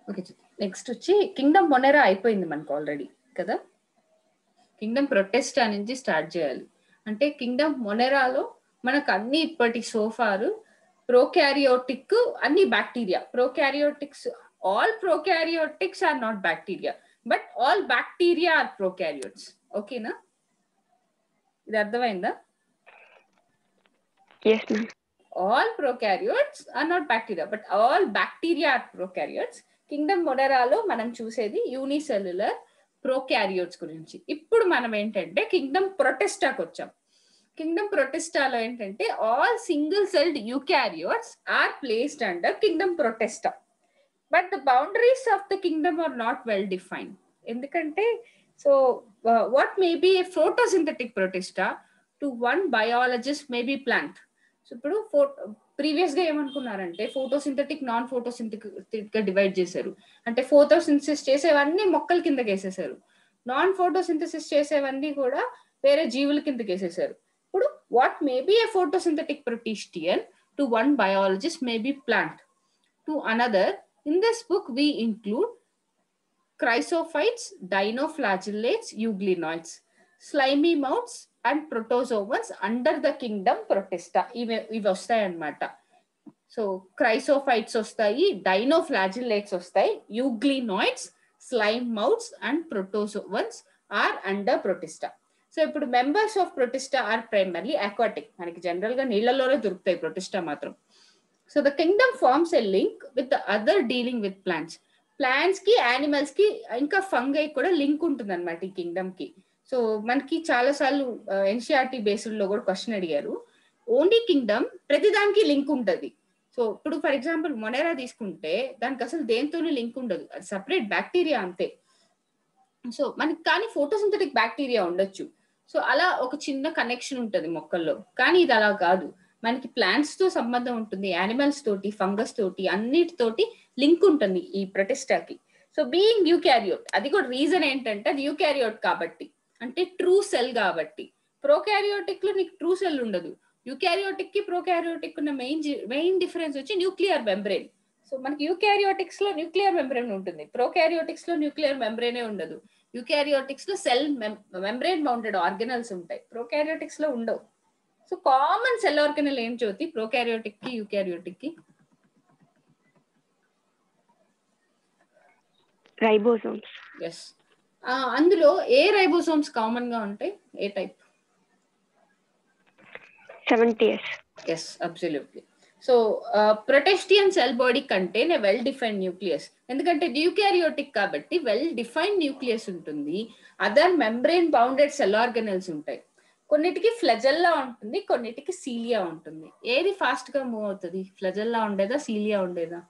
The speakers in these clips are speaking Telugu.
ఓకే, నెక్స్ట్ వచ్చి కింగ్డమ్ మొనెరా అయిపోయింది మనకు ఆల్రెడీ కదా. కింగ్డమ్ ప్రొటెస్టా నుంచి స్టార్ట్ చేయాలి. అంటే కింగ్డమ్ మొనెరాలో మనకు అన్ని ఇప్పటి సోఫారు ప్రోకారియోటిక్ అన్ని bacteria. Prokaryotics, all prokaryotics are not bacteria, but all bacteria are prokaryotes. ఓకేనా, ఇది అర్థమైందా? Yes, ma'am. All prokaryotes are not bacteria, but all bacteria are prokaryotes. Kingdom మొనెరాలో మనం చూసేది యూనిసెల్యులర్ ప్రోకారియోట్స్ గురించి. ఇప్పుడు మనం ఏంటంటే కింగ్డమ్ ప్రొటెస్టాకి వచ్చాం. కింగ్డమ్ ప్రొటెస్టాలో ఏంటంటే all single celled eukaryotes are placed under kingdom Protista, but the boundaries of the kingdom are not well defined. ఎందుకంటే so what may be a photosynthetic Protista to one biologist may be plant. So ఇప్పుడు ప్రీవియస్ గా ఏమనుకున్నారంటే ఫోటోసింథటిక్, నాన్ ఫోటోసింథటిక్ గా డివైడ్ చేశారు. అంటే ఫోటోసింథసిస్ చేసేవన్నీ మొక్కల కిందకి వేసేసారు, నాన్ ఫోటోసింథసిస్ చేసేవన్నీ కూడా వేరే జీవుల కిందకి వేసేసారు. ఇప్పుడు what may be a photosynthetic protistan to one biologist may be plant to another. In this book, we include chrysophytes, dinoflagellates, euglenoids, slimy mouths, and protozoans under the kingdom protista. ఇవి వస్తాయి అన్నమాట. సో క్రైసోఫైట్స్ వస్తాయి, డైనోఫ్లాజిల్లేట్స్ వస్తాయి, euglenoids, slime moulds and protozoans are under Protista. So ఇప్పుడు members of Protista are primarily aquatic. మనకి జనరల్ గా నీళ్ళలోనే దొరుకుతాయి ప్రొటిస్టా మాత్రం. So the kingdom forms a link with the other dealing with plants. Plants కి, animals కి, ఇంకా ఫంగై కూడా లింక్ ఉంటుంది అనమాట ఈ కింగ్డమ్ కి. సో మనకి చాలా సార్లు ఎన్సీఆర్టీ బేస్డ్ లో కూడా క్వశ్చన్ అడిగారు. ఓన్లీ కింగ్డమ్ ప్రతిదానికి లింక్ ఉంటుంది. సో ఇప్పుడు ఫర్ ఎగ్జాంపుల్ మొనెరా తీసుకుంటే దానికి అసలు దేనితోనూ లింక్ ఉండదు, అది సపరేట్ బ్యాక్టీరియా అంతే. సో మనకి కానీ ఫోటోసింథటిక్ బ్యాక్టీరియా ఉండొచ్చు. సో అలా ఒక చిన్న కనెక్షన్ ఉంటుంది మొక్కల్లో, కానీ ఇది అలా కాదు. మనకి ప్లాంట్స్ తో సంబంధం ఉంటుంది, యానిమల్స్ తోటి, ఫంగస్ తోటి, అన్నిటితోటి లింక్ ఉంటుంది ఈ ప్రొటిస్టాకి. సో బీయింగ్ యూకారియోట్, అది కూడా రీజన్ ఏంటంటే అది యూకారియోట్ కాబట్టి, అంటే ట్రూ సెల్ కాబట్టి. ప్రోకారియోటిక్ లో నీకు ట్రూ సెల్ ఉండదు. యూకారియోటిక్ కి ప్రోకారియోటిక్ ఉన్న మెయిన్ డిఫరెన్స్ వచ్చి న్యూక్లియర్ మెంబ్రెయిన్. సో మనకి యూకారియోటిక్స్ లో న్యూక్లియర్ మెంబ్రెయిన్ ఉంటుంది, ప్రోకారియోటిక్స్ లో న్యూక్లియర్ మెంబ్రెయినే ఉండదు. యూకారియోటిక్స్ లో సెల్ మెంబ్రెయిన్ బౌండెడ్ ఆర్గనల్స్ ఉంటాయి, ప్రోకారియోటిక్స్ లో ఉండవు. సో కామన్ సెల్ ఆర్గనల్ ఏం జ్యోతి ప్రోకారియోటిక్ కి యూకారియోటిక్ కి? రైబోసోమ్స్. ఎస్. అందులో ఏ రైబోసోమ్స్ కామన్ గా ఉంటాయి, ఏ type? 70s. Yes, absolutely. So protistan cell body contain a well defined nucleus. ఎందుకంటే యూకారియోటిక్ కాబట్టి వెల్ డిఫైన్డ్ న్యూక్లియస్ ఉంటుంది, other membrane bounded cell organelles ఉంటాయి. కొన్నిటికి ఫ్లెజెల్లా ఉంటుంది, కొన్నిటికి సీలియా ఉంటుంది. ఏది ఫాస్ట్ గా మూవ్ అవుతుంది, ఫ్లెజెల్లా ఉండేదా సీలియా ఉండేదా?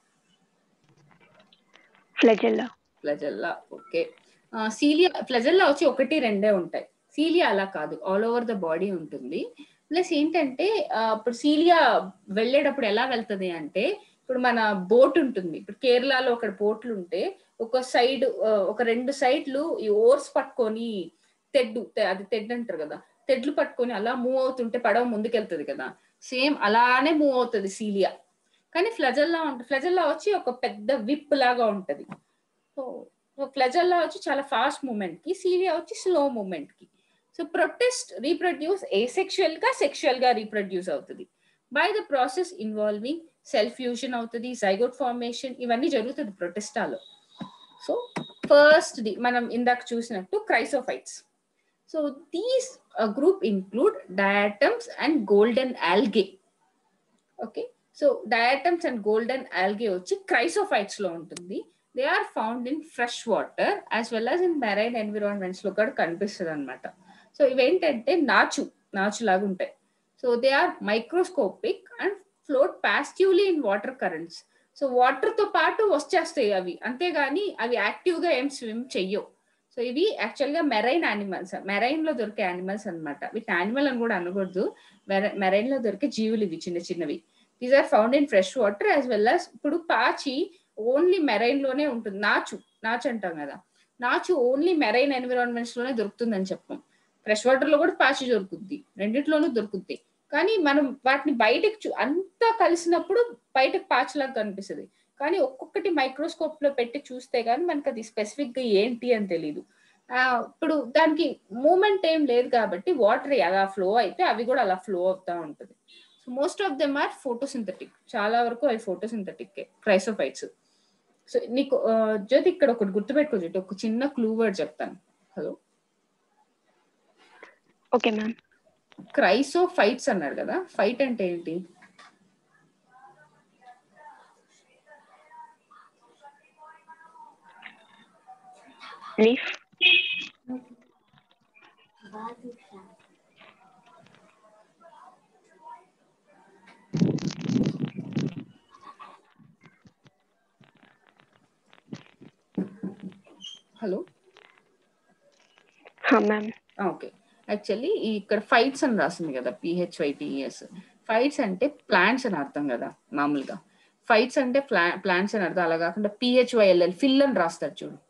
ఫ్లెజెల్లా. ఫ్లెజెల్లా, ఓకే. సీలియా, ఫ్లెజెల్లా వచ్చి 1-2 ఉంటాయి, సీలియా అలా కాదు, ఆల్ ఓవర్ ద బాడీ ఉంటుంది. ప్లస్ ఏంటంటే ఇప్పుడు సీలియా వెళ్ళేటప్పుడు ఎలా వెళ్తుంది అంటే, ఇప్పుడు మన బోట్ ఉంటుంది, ఇప్పుడు కేరళలో ఒక బోట్లు ఉంటే ఒక సైడ్ ఒక 2 సైడ్లు ఈ ఓర్స్ పట్టుకొని అది తెడ్డు అంటారు కదా, తెడ్లు పట్టుకొని అలా మూవ్ అవుతుంటే పడవ ముందుకెళ్తుంది కదా, సేమ్ అలానే మూవ్ అవుతుంది సీలియా. కానీ ఫ్లెజెల్లా వచ్చి ఒక పెద్ద విప్ లాగా ఉంటది. సో ఫ్లెజెల్లా వచ్చి చాలా ఫాస్ట్ మూమెంట్ కి, సీలియా వచ్చి స్లో మూమెంట్ కి. సో ప్రొటిస్ట్ రీప్రొడ్యూస్ ఏసెక్షువల్ గా, సెక్షువల్ గా రీప్రొడ్యూస్ అవుతుంది by the process involving cell fusion అవుతుంది, జైగోట్ ఫార్మేషన్, ఇవన్నీ జరుగుతుంది ప్రొటిస్టాలో. సో ఫస్ట్ మనం ఇందాక చూసినట్టు chrysophytes. So these group include diatoms and golden algae. Okay, so diatoms and golden algae వచ్చి క్రైసోఫైట్స్ లో ఉంటుంది. They are found in fresh water as well as in marine environments లో కూడా కనిపిస్తుంది అనమాట. సో ఇవేంటంటే నాచు లాగా ఉంటాయి. So they are microscopic and float positively in water currents. So water తో పాటు వచ్చేస్తాయి అవి, అంతేగాని అవి యాక్టివ్ గా ఏం స్విమ్ చెయ్యవు. సో ఇవి యాక్చువల్ గా మెరైన్ యానిమల్స్, మెరైన్ లో దొరికే యానిమల్స్ అనమాట. వీటి యానిమల్ అని కూడా అనకూడదు, మెరైన్ లో దొరికే జీవులు ఇవి, చిన్నవి. These are found in fresh water as well as ఇప్పుడు పాచి ఓన్లీ మెరైన్ లోనే ఉంటుంది. నాచు అంటాం కదా, నాచు ఓన్లీ మెరైన్ ఎన్విరాన్మెంట్స్ లోనే దొరుకుతుందని చెప్పాం. ఫ్రెష్ వాటర్ లో కూడా పాచి దొరుకుద్ది, రెండిట్లోనూ దొరుకుద్ది. కానీ మనం వాటిని బయటకు అంతా కలిసినప్పుడు బయటకు పాచిలాగా కనిపిస్తుంది, కానీ ఒక్కొక్కటి మైక్రోస్కోప్ లో పెట్టి చూస్తే గానీ మనకు అది స్పెసిఫిక్ గా ఏంటి అని తెలియదు. ఇప్పుడు దానికి మూమెంట్ ఏం లేదు కాబట్టి వాటర్ ఎలా ఫ్లో అయితే అవి కూడా అలా ఫ్లో అవుతా ఉంటుంది. So most of them are photosynthetic, చాలా వరకు అవి ఫోటోసింథటిక్ క్రైసోఫైట్స్. సో నీకు జ్యోతి ఇక్కడ ఒకటి గుర్తుపెట్టుకో జ్యోతి, ఒక చిన్న క్లూ వర్డ్ చెప్తాను. Hello, okay ma'am. క్రైసోఫైట్స్ అన్నారు కదా, ఫైట్ అంటే ఏంటి? Leaf. Hello ma'am. Okay, actually ఇక్కడ ఫైట్స్ అని రాసింది కదా, PHYTES. ఫైట్స్ అంటే ప్లాంట్స్ అని అర్థం కదా మామూలుగా. ఫైట్స్ అంటే ప్లాంట్స్ అని అర్థం, అలా కాకుండా PHYLL ఫిల్ అని రాస్తారు చూడు.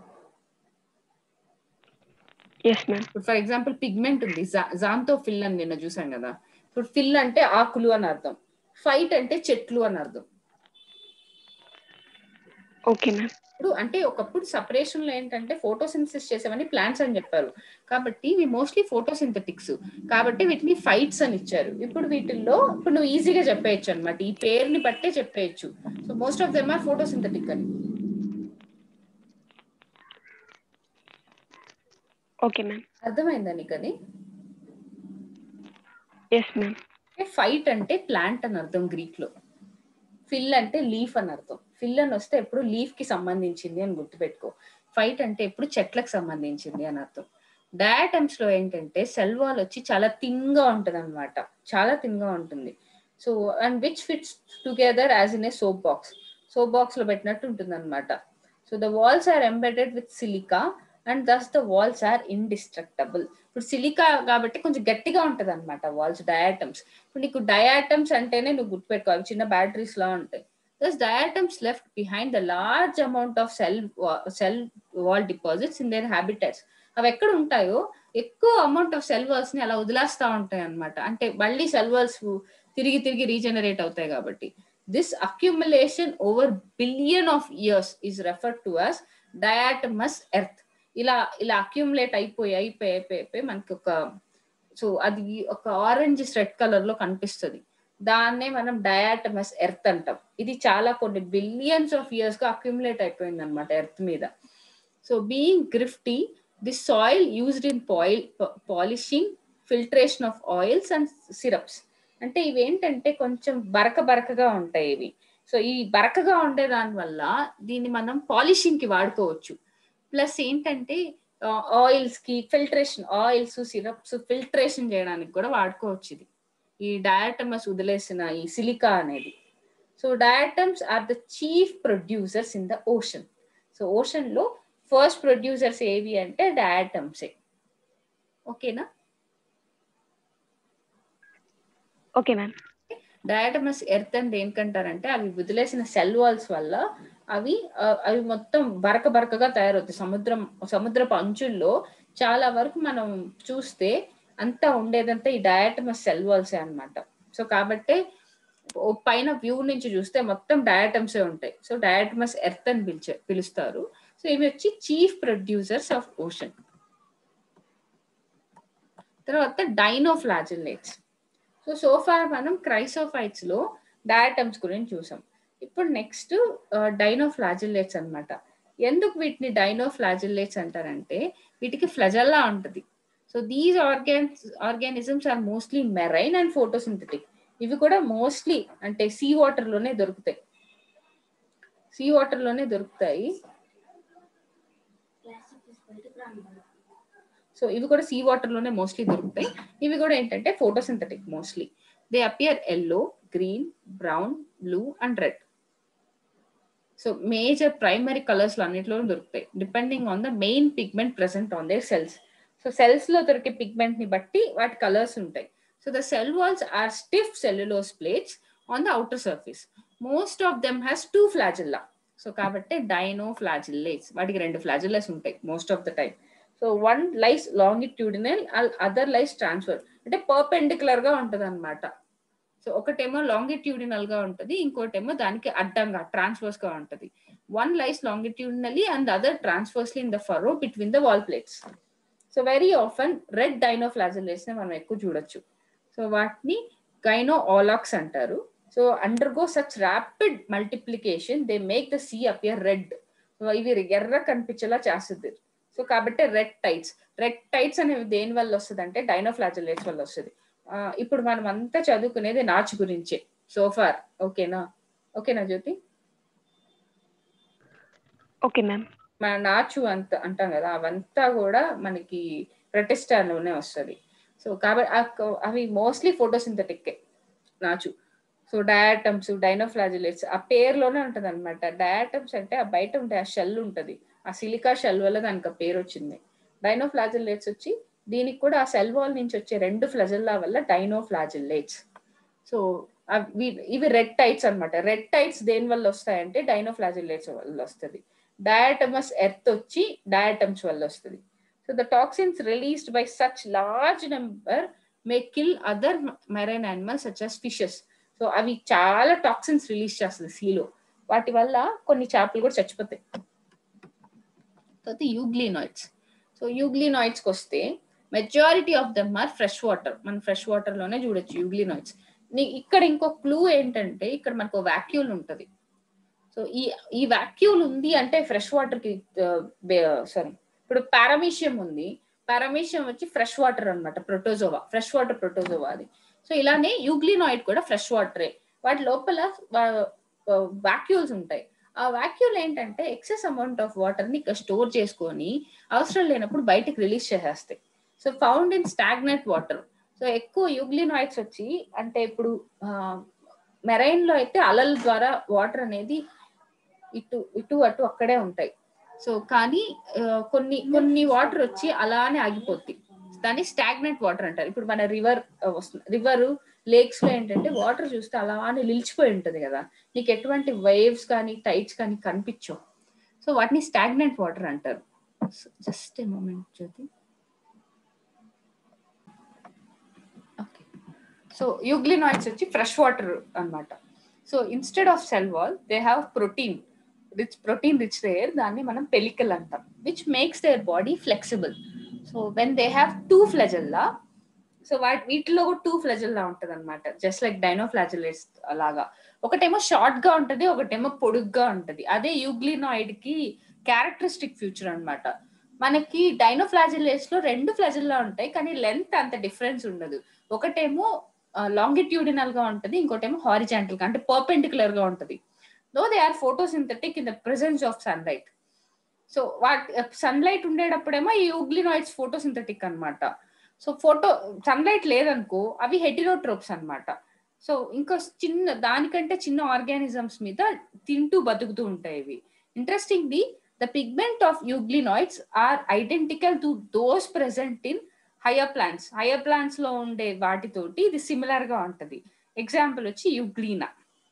ఇప్పుడు ఫర్ ఎగ్జాంపుల్ పిగ్మెంట్ ఉంది, జాంతో ఫిల్ అని నిన్న చూసాం కదా. ఇప్పుడు ఫిల్ అంటే ఆకులు అని అర్థం, ఫైట్ అంటే చెట్లు అని అర్థం. Okay ma'am. ఇప్పుడు అంటే ఒకప్పుడు సపరేషన్ లో ఏంటంటే ఫోటోసింథసిస్ చేసేవని ప్లాంట్స్ అని చెప్పారు, కాబట్టి ఇవి మోస్ట్లీ ఫోటోసింథటిక్స్, కాబట్టి వీటిని ఫైట్స్ అని ఇచ్చారు. ఇప్పుడు వీటిల్లో ఇప్పుడు నువ్వు ఈజీగా చెప్పేయచ్చు అనమాట, ఈ పేరుని బట్టే చెప్పేయచ్చు. So most of them are photosynthetic అని. Okay ma'am. అర్థమైందా నీకు అది? Yes ma'am. ఫైట్ అంటే ప్లాంట్ అని అర్థం గ్రీక్ లో, ఫిల్ అంటే లీఫ్ అని అర్థం. ఫిల్ అని వస్తే ఎప్పుడు లీఫ్ కి సంబంధించింది అని గుర్తుపెట్టుకో. ఫైట్ అంటే ఎప్పుడు చెట్లకు సంబంధించింది అని అర్థం. డయాటమ్స్ లో ఏంటంటే సెల్ వాల్ వచ్చి చాలా థిన్ గా ఉంటది అనమాట, చాలా థిన్ గా ఉంటుంది. So and which fits together as in a soap box, soap box లో పెట్టినట్టు ఉంటుంది అనమాట. So the walls are embedded with silica and thus the walls are indestructible. ఇప్పుడు సిలికా కాబట్టి కొంచెం గట్టిగా ఉంటది అనమాట వాల్స్, డయాటమ్స్. ఇప్పుడు నీకు డయాటమ్స్ అంటేనే నువ్వు గుర్తుపెట్టుకోవాలి, చిన్న బ్యాటరీస్ లా ఉంటాయి. Thus, diatoms left behind the large amount of cell wall deposits in their habitats. అవి ఎక్కడ ఉంటాయో ఎక్కువ అమౌంట్ ఆఫ్ సెల్ వాల్స్ ని అలా వదిలేస్తా ఉంటాయి అనమాట, అంటే మళ్ళీ సెల్ వాల్స్ తిరిగి తిరిగి రీజనరేట్ అవుతాయి కాబట్టి. This accumulation over billion of years is referred to as diatomaceous earth. ఇలా ఇలా అక్యుములేట్ అయిపోయి మనకి ఒక, సో అది ఒక ఆరెంజ్ రెడ్ కలర్ లో కనిపిస్తుంది, దాన్నే మనం డయాటమస్ ఎర్త్ అంటాం. ఇది చాలా కొన్ని బిలియన్స్ ఆఫ్ ఇయర్స్ గా అక్యుములేట్ అయిపోయింది అనమాట ఎర్త్ మీద. So being gritty, this soil used in polishing, filtration of oils and syrups. అంటే ఇవి ఏంటంటే కొంచెం బరకగా ఉంటాయి ఇవి. సో ఈ బరకగా ఉండే దాని వల్ల దీన్ని మనం పాలిషింగ్ కి వాడుకోవచ్చు. ప్లస్ ఏంటంటే ఆయిల్స్ కి ఫిల్టరేషన్, ఆయిల్స్ సిరప్స్ ఫిల్టరేషన్ చేయడానికి కూడా వాడుకోవచ్చు ఇది, ఈ డయాటమస్ వదిలేసిన ఈ సిలికా అనేది. So diatoms are the chief producers in the ocean. So ocean లో ఫస్ట్ ప్రొడ్యూసర్స్ ఏవి అంటే డయాటమ్సే. ఓకేనా? Okay ma'am. డయాటమస్ ఎర్త్ అని దేనికంటారంటే అవి వదిలేసిన సెల్ వాల్స్ వల్ల అవి మొత్తం బరకగా తయారవుతాయి. సముద్రపు అంచుల్లో చాలా వరకు మనం చూస్తే అంతా ఉండేదంతా ఈ డయాటమస్ సెల్ వాల్సే అనమాట. సో కాబట్టి పైన వ్యూ నుంచి చూస్తే మొత్తం డయాటమ్సే ఉంటాయి. సో డయాటమస్ ఎర్త్ అని పిలుస్తారు. సో ఇవి వచ్చి చీఫ్ ప్రొడ్యూసర్స్ ఆఫ్ ఓషన్. తర్వాత డైనోఫ్లాజిల్లేట్స్. సో ఫార్ మనం క్రైసోఫైట్స్ లో డయాటమ్స్ గురించి చూసాం. ఇప్పుడు నెక్స్ట్ డైనోఫ్లాజిల్లేట్స్ అనమాట. ఎందుకు వీటిని డైనోఫ్లాజిల్లేట్స్ అంటారంటే వీటికి ఫ్లజల్లా ఉంటుంది. So these organisms are mostly marine and photosynthetic. ఇవి కూడా మోస్ట్లీ అంటే సీ వాటర్ లోనే దొరుకుతాయి. సో ఇవి కూడా సీ వాటర్ లోనే మోస్ట్లీ దొరుకుతాయి. ఇవి కూడా ఏంటంటే photosynthetic mostly. They appear yellow, green, brown, blue and red. So major primary colours లో అన్నిటిలోనూ దొరుకుతాయి, depending on the main pigment present on their cells. So cells లో దొరికే పిగ్మెంట్ ని బట్టి వాటి కలర్స్ ఉంటాయి. So the cell walls are stiff cellulose plates on the outer surface. Most of them has 2 flagella. So కాబట్టి డైనోఫ్లాజిల్లేట్స్, వాటికి 2 ఫ్లాజిల్లాస్ ఉంటాయి most of the time. So one lies longitudinal, other lies transverse, అంటే పర్పెండిక్యులర్ గా ఉంటది అనమాట. సో ఒకటేమో లాంగిట్యూడినల్ గా ఉంటుంది, ఇంకోటేమో దానికి అడ్డంగా ట్రాన్స్వర్స్ గా ఉంటుంది. One lies longitudinally and other transversely in the furrow between the wall plates. So very often red dinoflagellates ని మనం ఎక్కువ చూడొచ్చు. సో వాటిని గైనోఆలాక్స్ అంటారు. So undergo such rapid multiplication they make the sea appear red. ఇవి ఎర్ర కనిపించేలా చేస్తుంది. సో కాబట్టి రెడ్ టైట్స్ అనేవి దేని వల్ల వస్తుంది అంటే డైనోఫ్లాజెల్లేట్స్ వల్ల వస్తుంది. ఇప్పుడు మనం అంతా చదువుకునేది నాచు గురించే సోఫార్. ఓకేనా జ్యోతి? Okay ma'am. మన నాచు అంటాం కదా, అవంతా కూడా మనకి ప్రొటిస్టాలోనే వస్తుంది. సో కాబట్టి అవి మోస్ట్లీ ఫోటోసింథటిక్ నాచు. సో డయాటమ్స్, డైనోఫ్లాజెల్లేట్స్ ఆ పేరులోనే ఉంటది అనమాట. డయాటమ్స్ అంటే ఆ బయట ఉంటే ఆ షెల్ ఉంటది, ఆ సిలికా షెల్ వల్ల దానికి ఆ పేరు వచ్చింది. డైనోఫ్లాజెల్లేట్స్ వచ్చి దీనికి కూడా ఆ సెల్ వాల్ నుంచి వచ్చే 2 ఫ్లాజెల్లా వల్ల డైనోఫ్లాజెల్లేట్స్. సో ఇవి రెడ్ టైట్స్ అనమాట. రెడ్ టైట్స్ దేని వల్ల వస్తాయంటే డైనోఫ్లాజెల్లేట్స్ వల్ల వస్తుంది. డయాటమస్ ఎర్త్ వచ్చి డయాటమ్స్ వల్ల వస్తుంది. So the toxins released by such large number may kill other marine animals such as fishes. So అవి చాలా టాక్సిన్స్ రిలీజ్ చేస్తుంది సీలో, వాటి వల్ల కొన్ని చేపలు కూడా చచ్చిపోతాయి. తర్వాత యూగ్లినాయిడ్స్. సో యూగ్లినాయిడ్స్కి వస్తే majority of them are fresh water. మనం ఫ్రెష్ వాటర్ లోనే చూడొచ్చు యూగ్లినాయిడ్స్. ఇక్కడ ఇంకో క్లూ ఏంటంటే ఇక్కడ మనకు వాక్యూల్ ఉంటుంది. సో ఈ వాక్యూల్ ఉంది అంటే ఫ్రెష్ వాటర్ కి సారీ, ఇప్పుడు పారామీషియం ఉంది, పారామీషియం వచ్చి ఫ్రెష్ వాటర్ అనమాట, ప్రోటోజోవా, ఫ్రెష్ వాటర్ ప్రోటోజోవా అది. సో ఇలానే యూగ్లినాయిడ్ కూడా ఫ్రెష్ వాటరే, వాటి లోపల వాక్యూల్స్ ఉంటాయి. ఆ వాక్యూల్ ఏంటంటే ఎక్సెస్ అమౌంట్ ఆఫ్ వాటర్ ని ఇక్కడ స్టోర్ చేసుకొని అవసరం లేనప్పుడు బయటకు రిలీజ్ చేసేస్తాయి. So found in stagnant water. So ఎక్కువ యూగ్లినాయిడ్స్ వచ్చి అంటే ఇప్పుడు మెరైన్ లో అయితే అలల ద్వారా వాటర్ అనేది ఇటు అటు అక్కడే ఉంటాయి. సో కానీ కొన్ని వాటర్ వచ్చి అలానే ఆగిపోతాయి, దాన్ని స్టాగ్నెంట్ వాటర్ అంటారు. ఇప్పుడు మన రివర్ లేక్స్ లో ఏంటంటే వాటర్ చూస్తే అలానే నిలిచిపోయి ఉంటది కదా, నీకు ఎటువంటి వేవ్స్ కానీ టైడ్స్ కానీ కనిపించవు. సో వాటిని స్టాగ్నెంట్ వాటర్ అంటారు. Just a moment Jyoti. Okay, so euglenoids వచ్చి ఫ్రెష్ వాటర్ అన్నమాట. So instead of cell wall they have protein rich layer, దాన్ని మనం పెలికల్ అంటాం, which makes their body flexible. So when they have 2 flagella, so వీటిలో కూడా 2 ఫ్లాజెల్లా ఉంటది అనమాట, జస్ట్ లైక్ డైనోఫ్లాజెల్లేట్స్ లాగా. ఒకటేమో షార్ట్ గా ఉంటది, ఒకటేమో పొడుగ్గా ఉంటది. అదే యూగ్లినాయిడ్ కి క్యారెక్టరిస్టిక్ ఫీచర్ అనమాట. మనకి డైనోఫ్లాజెల్లేట్స్ లో 2 ఫ్లాజెల్లా ఉంటాయి, కానీ లెంత్ అంత డిఫరెన్స్ ఉండదు. ఒకటేమో లాంగిట్యూడినల్ గా ఉంటది, ఇంకోటేమో హారిజాంటల్ గా అంటే పర్పెండిక్యులర్ గా ఉంటది. though they are photosynthetic in the presence of sunlight. So sunlight ఉండేటప్పుడేమో ఈ యూగ్లినాయిడ్స్ ఫోటోసింథటిక్ అనమాట. సో సన్లైట్ లేదనుకో అవి హెటిరోట్రోప్స్ అనమాట. సో ఇంకా దానికంటే చిన్న ఆర్గానిజమ్స్ మీద తింటూ బతుకుతూ ఉంటాయి ఇవి. Interestingly the pigment of euglenoids are identical to those present in higher plants లో ఉండే వాటితోటి ఇది సిమిలర్ గా ఉంటది. ఎగ్జాంపుల్ వచ్చి యూగ్లీనా.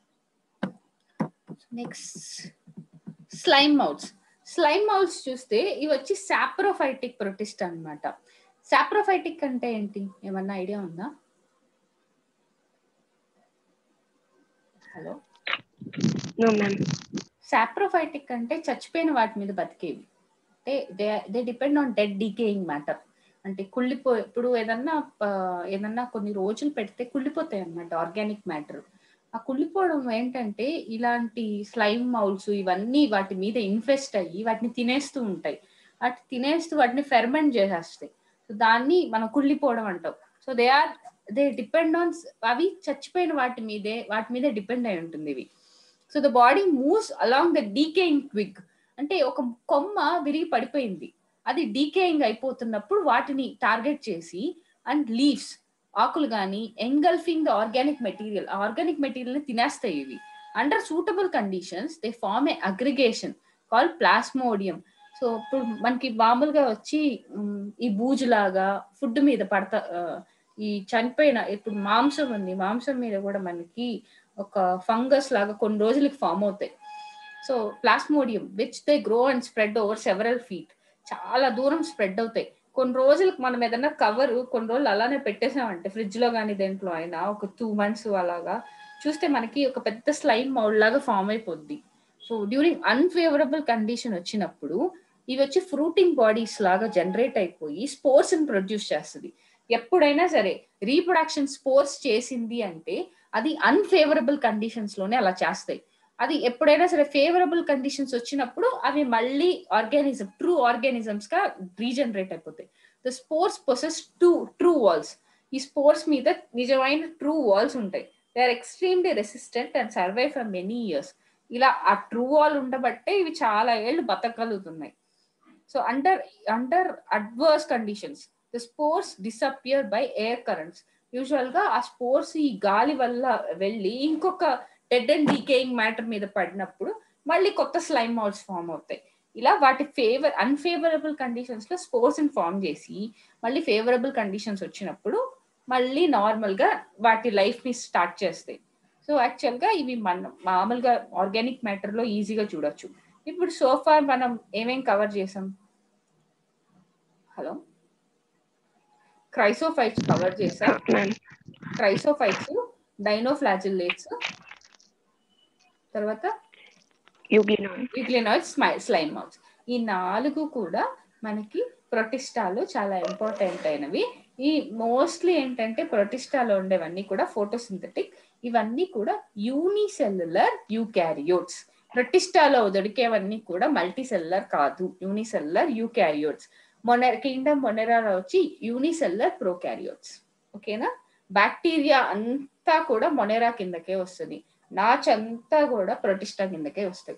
నెక్స్ట్ స్లైమ్ మౌల్స్ చూస్తే ఇవి వచ్చి సాప్రోఫైటిక్ ప్రొటిస్ట్ అన్నమాట. సాప్రోఫైటిక్ అంటే ఏంటి, ఏమన్నా ఐడియా ఉందా? హలో, సాప్రోఫైటిక్ అంటే చచ్చిపోయిన వాటి మీద బతికేవి. అంటే they depend on dead decaying matter. అంటే ఇప్పుడు ఏదన్నా కొన్ని రోజులు పెడితే కుళ్ళిపోతాయి అన్నమాట ఆర్గానిక్ మ్యాటర్. ఆ కుళ్ళిపోవడం ఏంటంటే ఇలాంటి స్లైమ్ మౌల్స్ ఇవన్నీ వాటి మీద ఇన్ఫెస్ట్ అయ్యి వాటిని తినేస్తూ ఉంటాయి. వాటిని ఫెర్మెంట్ చేసేస్తాయి. సో దాన్ని మనం కుళ్ళిపోవడం అంటాం. సో దే డిపెండ్ ఆన్, అవి చచ్చిపోయిన వాటి మీదే డిపెండ్ అయి ఉంటుంది ఇవి. So the body moves along the decaying twig. అంటే ఒక కొమ్మ విరిగి పడిపోయింది, అది డీకేయింగ్ అయిపోతున్నప్పుడు వాటిని టార్గెట్ చేసి అండ్ లీవ్స్, ఆకులు కానీ ఎంగల్ఫింగ్ ద ఆర్గానిక్ మెటీరియల్ ని తినేస్తాయి ఇవి. Under suitable conditions they form a aggregation called plasmodium. So ఇప్పుడు మనకి మామూలుగా వచ్చి ఈ బూజులాగా ఫుడ్ మీద ఈ చనిపోయిన ఇప్పుడు మాంసం మీద కూడా మనకి ఒక ఫంగస్ లాగా కొన్ని రోజులకి ఫామ్ అవుతాయి. So plasmodium which they grow and spread over several feet, చాలా దూరం స్ప్రెడ్ అవుతాయి. కొన్ని రోజులకు మనం ఏదైనా కవర్ కొన్ని రోజులు అలానే పెట్టేసామంటే ఫ్రిడ్జ్ లో కానీ దేంట్లో అయినా ఒక 2 months అలాగా చూస్తే మనకి ఒక పెద్ద స్లైమ్ మౌల్డ్ లాగా ఫామ్ అయిపోద్ది. సో డ్యూరింగ్ అన్ఫేవరబుల్ కండిషన్ వచ్చినప్పుడు ఇవి వచ్చి ఫ్రూటింగ్ బాడీస్ లాగా జనరేట్ అయిపోయి స్పోర్స్ ని ప్రొడ్యూస్ చేస్తుంది. ఎప్పుడైనా సరే రీప్రొడక్షన్ స్పోర్స్ చేసింది అంటే అది అన్ఫేవరబుల్ కండిషన్స్ లోనే అలా చేస్తాయి. అది ఎప్పుడైనా సరే ఫేవరబుల్ కండిషన్స్ వచ్చినప్పుడు అవి మళ్ళీ ట్రూ ఆర్గానిజమ్స్ గా రీజనరేట్ అయిపోతాయి. The spores possess true walls. ఈ స్పోర్స్ మీద నిజమైన ట్రూ వాల్స్ ఉంటాయి. They are extremely resistant and survive for many years. ఇలా ఆ ట్రూ వాల్ ఉండబట్టే ఇవి చాలా ఏళ్ళు బతకగలుగుతున్నాయి. So under adverse conditions the spores disappear by air currents. Usual గా ఆ స్పోర్స్ ఈ గాలి వల్ల వెళ్ళి ఇంకొక డెడ్ అండ్ డీకేయింగ్ మ్యాటర్ మీద పడినప్పుడు మళ్ళీ కొత్త స్లైమ్ మౌల్డ్స్ ఫామ్ అవుతాయి. ఇలా వాటి అన్ఫేవరబుల్ కండిషన్స్ లో స్పోర్స్ ని ఫామ్ చేసి మళ్ళీ ఫేవరబుల్ కండిషన్స్ వచ్చినప్పుడు మళ్ళీ నార్మల్ గా వాటి లైఫ్ ని స్టార్ట్ చేస్తాయి. సో యాక్చువల్ గా ఇవి మనం మామూలుగా ఆర్గానిక్ మ్యాటర్ లో ఈజీగా చూడొచ్చు. ఇప్పుడు సోఫా మనం ఏమేం కవర్ చేసాం? హలో, క్రైసోఫైట్స్ కవర్ చేసాం. క్రైసోఫైట్స్, డైనోఫ్లాజిల్లేట్స్, తర్వాత యూగ్లినాయిడ్స్, స్లైమ్ మౌల్డ్స్. ఈ 4 కూడా మనకి ప్రొటిస్టాలో చాలా ఇంపార్టెంట్ అయినవి. ఈ మోస్ట్లీ ఏంటంటే ప్రొటిస్టాలో ఉండేవన్నీ కూడా ఫోటోసింథటిక్. ఇవన్నీ కూడా యూనిసెల్యులర్ యూకారియోట్స్. ప్రొటిస్టాలో దొరికేవన్నీ కూడా మల్టీ సెల్యులర్ కాదు, యూనిసెల్యులర్ యూకారియోట్స్. కింగ్డమ్ మొనెరాలో వచ్చి యూనిసెల్యులర్ ప్రోకారియోట్స్. ఓకేనా? బ్యాక్టీరియా అంతా కూడా మొనెరా కిందకే వస్తుంది, నాచ్ అంతా కూడా ప్రొటిస్టా కిందకే వస్తాయి.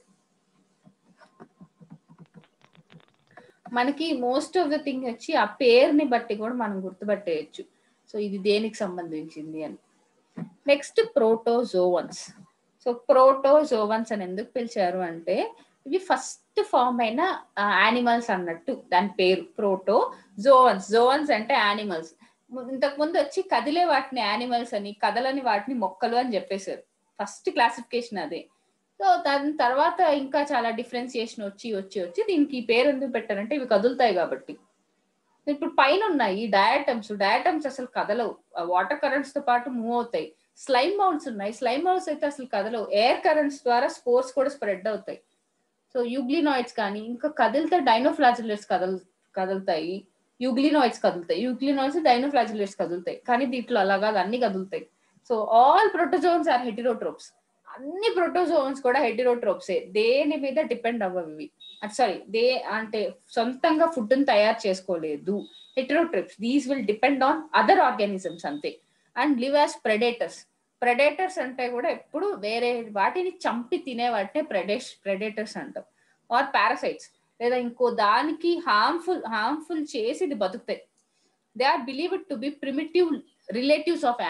మనకి మోస్ట్ ఆఫ్ ద థింగ్ వచ్చి ఆ పేరుని బట్టి కూడా మనం గుర్తుపట్టేయచ్చు, సో ఇది దేనికి సంబంధించింది అని. Next protozoans. సో ప్రోటోజోవన్స్ అని ఎందుకు పిలిచారు అంటే ఇవి ఫస్ట్ ఫామ్ అయిన యానిమల్స్ అన్నట్టు దాని పేరు ప్రోటోజోవన్స్. జోవన్స్ అంటే యానిమల్స్. ఇంతకు ముందు వచ్చి కదిలే వాటిని యానిమల్స్ అని, కదలని వాటిని మొక్కలు అని చెప్పేశారు. ఫస్ట్ క్లాసిఫికేషన్ అదే. సో దాని తర్వాత ఇంకా చాలా డిఫరెన్సియేషన్ వచ్చి దీనికి పేరు ఎందుకు పెట్టారంటే ఇవి కదులుతాయి కాబట్టి. ఇప్పుడు పైన ఉన్నాయి డయాటమ్స్ అసలు కదలవు, వాటర్ కరెంట్స్ తో పాటు మూవ్ అవుతాయి. స్లైమ్ మౌల్డ్స్ ఉన్నాయి, స్లైమ్ మౌల్డ్స్ అయితే అసలు కదలవు, ఎయిర్ కరెంట్స్ ద్వారా స్పోర్స్ కూడా స్ప్రెడ్ అవుతాయి. సో యూగ్లినాయిడ్స్ కానీ ఇంకా కదిలితే డైనోఫ్లాజిల్లెట్స్ కదులుతాయి, యూగ్లినాయిడ్స్ డైనోఫ్లాజిల్లెట్స్ కదులుతాయి. కానీ దీంట్లో అలాగా అన్ని కదులుతాయి. So all protozoans are heterotrophs. అన్ని ప్రోటోజోన్స్ కూడా హెటెరోట్రోప్సే, దేని మీద డిపెండ్ అవ్వవి. అంటే సొంతంగా ఫుడ్ ని తయారు చేసుకోలేదు. Heterotrophs, these will depend on other organisms అంతే. అండ్ లివ్ యాజ్ ప్రెడేటర్స్ అంటే కూడా ఎప్పుడు వేరే వాటిని చంపి తినే వాటినే ప్రెడేటర్స్ అంటాం. ఆర్ పారాసైట్స్, లేదా ఇంకో దానికి హార్మ్ఫుల్ చేసి ఇది బతుకుతాయి. They are believed to be primitive relatives of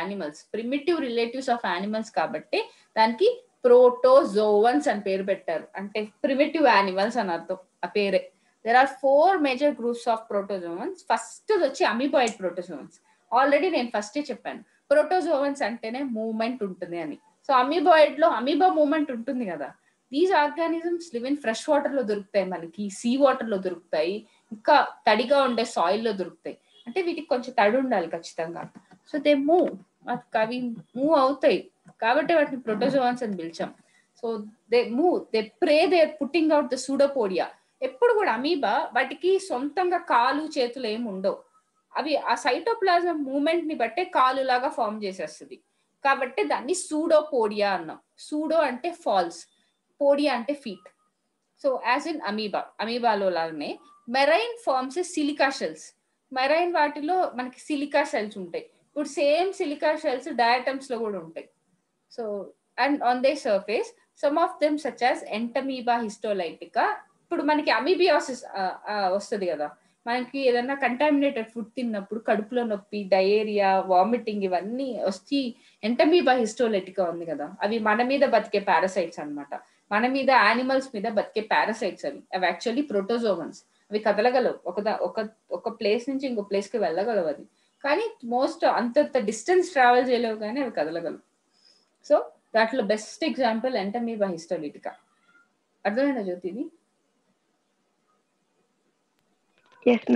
animals కాబట్టి దానికి ప్రోటోజోవన్స్ అని పేరు పెట్టారు. అంటే ప్రిమిటివ్ యానిమల్స్ అని అర్థం ఆ పేరే. There are 4 major groups of protozoans. First వచ్చి అమీబాయిడ్ ప్రోటోజోవన్స్. ఆల్రెడీ నేను ఫస్టే చెప్పాను, ప్రోటోజోవన్స్ అంటేనే మూవ్మెంట్ ఉంటుంది అని. సో అమీబాయిడ్ లో అమీబా మూవ్మెంట్ ఉంటుంది కదా. These organisms live in fresh water లో దొరుకుతాయి, మనకి సీ వాటర్ లో దొరుకుతాయి, ఇంకా తడిగా ఉండే సాయిల్ లో దొరుకుతాయి. అంటే వీటికి కొంచెం తడి ఉండాలి ఖచ్చితంగా. సో దే అవి మూవ్ అవుతాయి కాబట్టి వాటిని ప్రోటోజోవన్స్ అని పిలిచాం. So they prey, they putting out the pseudopodia. ఎప్పుడు కూడా అమీబా వాటికి సొంతంగా కాలు చేతులు ఏమి ఉండవు, అవి ఆ సైటోప్లాజం మూవ్మెంట్ ని బట్టే కాలు లాగా ఫామ్ చేసేస్తుంది. కాబట్టి దాన్ని సూడోపోడియా అన్నాం. సూడో అంటే ఫాల్స్, పోడియా అంటే ఫీట్. సో యాజ్ ఇన్ అమీబాలో లాగానే marine forms silica shells. Marine వాటిలో మనకి సిలికా షెల్స్ ఉంటాయి. ఇప్పుడు సేమ్ సిలికా షెల్స్ డయాటమ్స్ లో కూడా ఉంటాయి. So and on the surface some of them such as Entamoeba histolytica. ఇప్పుడు మనకి అమీబియాసిస్ వస్తుంది కదా, మనకి ఏదైనా కంటామినేటెడ్ ఫుడ్ తిన్నప్పుడు కడుపులో నొప్పి, డయేరియా, వామిటింగ్ ఇవన్నీ వచ్చి ఎంటమీబా హిస్టోలైటికా ఉంది కదా, అవి మన మీద బతికే పారాసైట్స్ అన్నమాట. మన మీద యానిమల్స్ మీద బతికే పారాసైట్స్ అవి యాక్చువల్లీ ప్రోటోజోవన్స్. అవి కదలగలవు, ఒక ప్లేస్ నుంచి ఇంకో ప్లేస్ కి వెళ్ళగలవు అది, కానీ అంత డిస్టెన్స్ ట్రావెల్ చేయలేవు, కానీ అవి కదలగలవు. సో దాంట్లో బెస్ట్ ఎగ్జాంపుల్ ఎంటమీబా హిస్టోలిటికా. అర్థమైందా జ్యోతి? ఇది yes ma'am.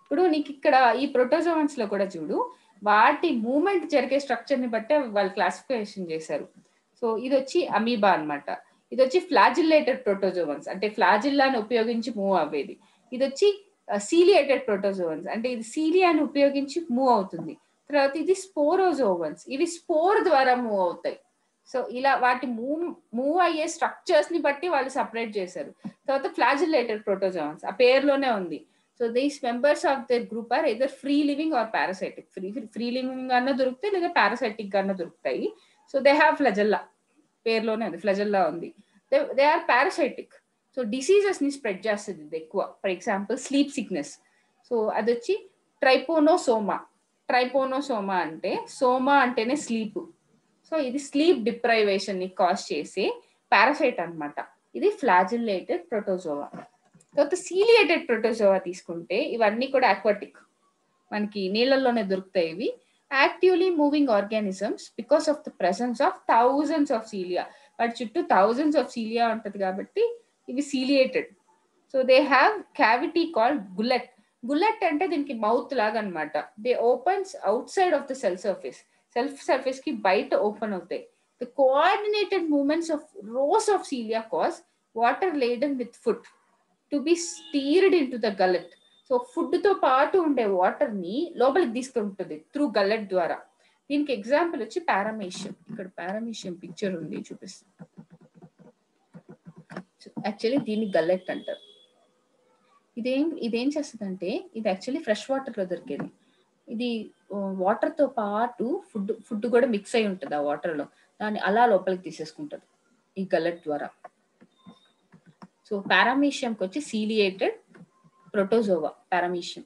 ఇప్పుడు నీకు ఇక్కడ ఈ ప్రోటోజోన్స్ లో కూడా చూడు, వాటి మూమెంట్ జరిగే స్ట్రక్చర్ ని బట్టే వాళ్ళు క్లాసిఫికేషన్ చేశారు. సో ఇది వచ్చి అమీబా అన్నమాట. ఇది వచ్చి ఫ్లాజిల్లేటెడ్ ప్రోటోజోవన్స్, అంటే ఫ్లాజిల్లాని ఉపయోగించి మూవ్ అవ్వేది. ఇది వచ్చి సీలియేటెడ్ ప్రోటోజోవన్స్, అంటే ఇది సీలియాని ఉపయోగించి మూవ్ అవుతుంది. తర్వాత ఇది స్పోరోజోవన్స్, ఇవి స్పోర్ ద్వారా మూవ్ అవుతాయి. సో ఇలా వాటి మూవ్ అయ్యే స్ట్రక్చర్స్ ని బట్టి వాళ్ళు సపరేట్ చేశారు. తర్వాత ఫ్లాజిల్లేటెడ్ ప్రోటోజోవన్స్, ఆ పేరులోనే ఉంది. So these members of their group are either free living or parasitic. Free living అన్న దొరుకుతాయి, లేదా పారాసైటిక్ అన్న దొరుకుతాయి. సో దే హ్యావ్ ఫ్లజెల్లా, పేరులోనే ఉంది, ఫ్లజెల్లా ఉంది. They are parasitic. So diseases ని స్ప్రెడ్ చేస్తుంది ఇది ఎక్కువ. For example sleep sickness. So అది వచ్చి ట్రైపోనోసోమా. ట్రైపోనోసోమా అంటే సోమా అంటేనే స్లీప్. సో ఇది స్లీప్ డిప్రైవేషన్ ని కాజ్ చేసే పారాసైట్ అన్నమాట. ఇది ఫ్లాజిల్లేటెడ్ ప్రోటోజోవా. తర్వాత సీలియేటెడ్ ప్రోటోజోవా తీసుకుంటే ఇవన్నీ కూడా ఆక్వాటిక్, మనకి నీళ్ళల్లోనే దొరుకుతాయి. ఇవి actively moving organisms because of the presence of thousands of cilia. వాటి చుట్టూ థౌజండ్స్ ఆఫ్ సీలియా ఉంటది కాబట్టి ఇవి ciliated. So they have cavity called gullet. Gullet అంటే దీనికి మౌత్ లాగా అనమాట. They opens outside of the cell surface కి బయట ఓపెన్ అవుతాయి. The coordinated movements of rows of cilia cause water laden with food to be steered into the gullet. So food తో పాటు ఉండే వాటర్ ని లోపలికి తీసుకుంటుంది త్రూ గల్లెట్ ద్వారా. దీనికి ఎగ్జాంపుల్ వచ్చి పారామీషియం. ఇక్కడ పారామీషియం పిక్చర్ ఉంది, చూపిస్తాను. యాక్చువల్లీ దీన్ని గల్లెట్ అంటారు. ఇదేం చేస్తుందంటే, ఇది యాక్చువల్లీ ఫ్రెష్ వాటర్ లో దొరికేది. ఇది వాటర్ తో పాటు ఫుడ్ కూడా మిక్స్ అయి ఉంటుంది ఆ వాటర్ లో, దాన్ని అలా లోపలికి తీసేసుకుంటది ఈ గల్లెట్ ద్వారా. సో పారామీషియంకి వచ్చి ciliated protozoa paramecium.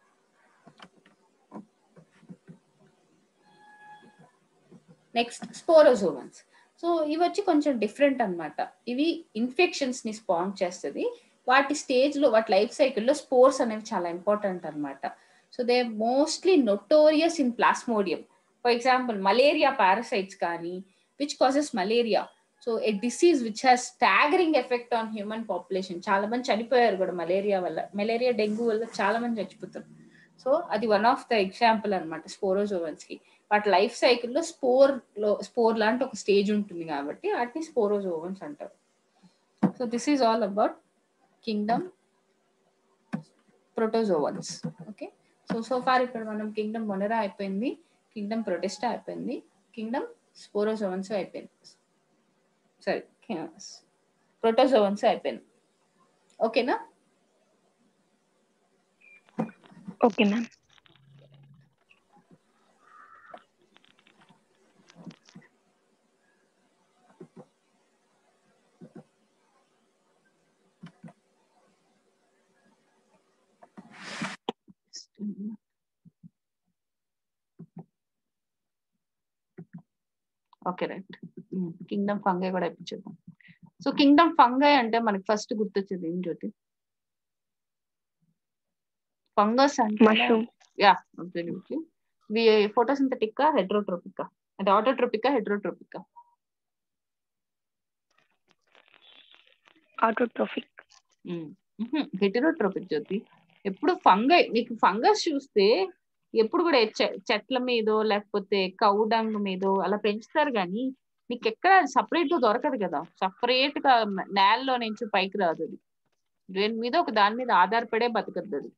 Next sporozoans. So ఇవి వచ్చి కొంచెం డిఫరెంట్ అన్నమాట. ఇవి ఇన్ఫెక్షన్స్ ని స్పాన్ చేస్తుంది. వాటి స్టేజ్ లో, వాటి లైఫ్ సైకిల్లో స్పోర్స్ అనేవి చాలా ఇంపార్టెంట్ అన్నమాట. So they mostly notorious in plasmodium. For example malaria parasites కానీ, which causes malaria. So a disease which has staggering effect on human population. చాలా మంది చనిపోయారు కూడా మలేరియా వల్ల. మలేరియా, డెంగ్యూ వల్ల చాలా మంది చచ్చిపోతారు. సో అది వన్ ఆఫ్ ద ఎగ్జాంపుల్ అనమాట స్పోరోజోవన్స్ కి. వాటి లైఫ్ సైకిల్లో స్పోర్ లాంటి ఒక స్టేజ్ ఉంటుంది కాబట్టి వాటిని స్పోరోజోవన్స్ అంటారు. So this is all about kingdom protozoans. Okay, so far ఇప్పుడు మనం కింగ్డమ్ మొనెరా అయిపోయింది, కింగ్డమ్ ప్రొటిస్టా అయిపోయింది, కింగ్డమ్ స్పోరోజోవన్స్ అయిపోయింది, సరే ప్రోటోజోవన్స్ అయిపోయింది. ఓకేనా? Okay ma'am. Okay right. Kingdom Fungi కూడా ఇప్పించేద్దాం. సో కింగ్డమ్ ఫంగై అంటే మనకి ఫస్ట్ గుర్తొచ్చేది ఏం జ్యోతి? ఫంగస్ అంటే మష్రూమ్. Yeah, absolutely. ఫోటోసింథటికా హెట్రోట్రోపికా, అంటే ఆటోట్రోపికా హెట్రోట్రోపికా? ఆటోట్రోఫిక్. హెటరోట్రోపిక్ జ్యోతి. ఎప్పుడు ఫంగై, నీకు ఫంగస్ చూస్తే ఎప్పుడు కూడా చెట్ల మీదో లేకపోతే కౌడంగ్ మీదో అలా పెంచుతారు, కానీ నీకు ఎక్కడ సపరేట్ గా దొరకదు కదా. సపరేట్ గా నేలలో నుంచి పైకి రాదు అది. దేని మీద ఒక దాని మీద ఆధారపడే బతకద్దు అది.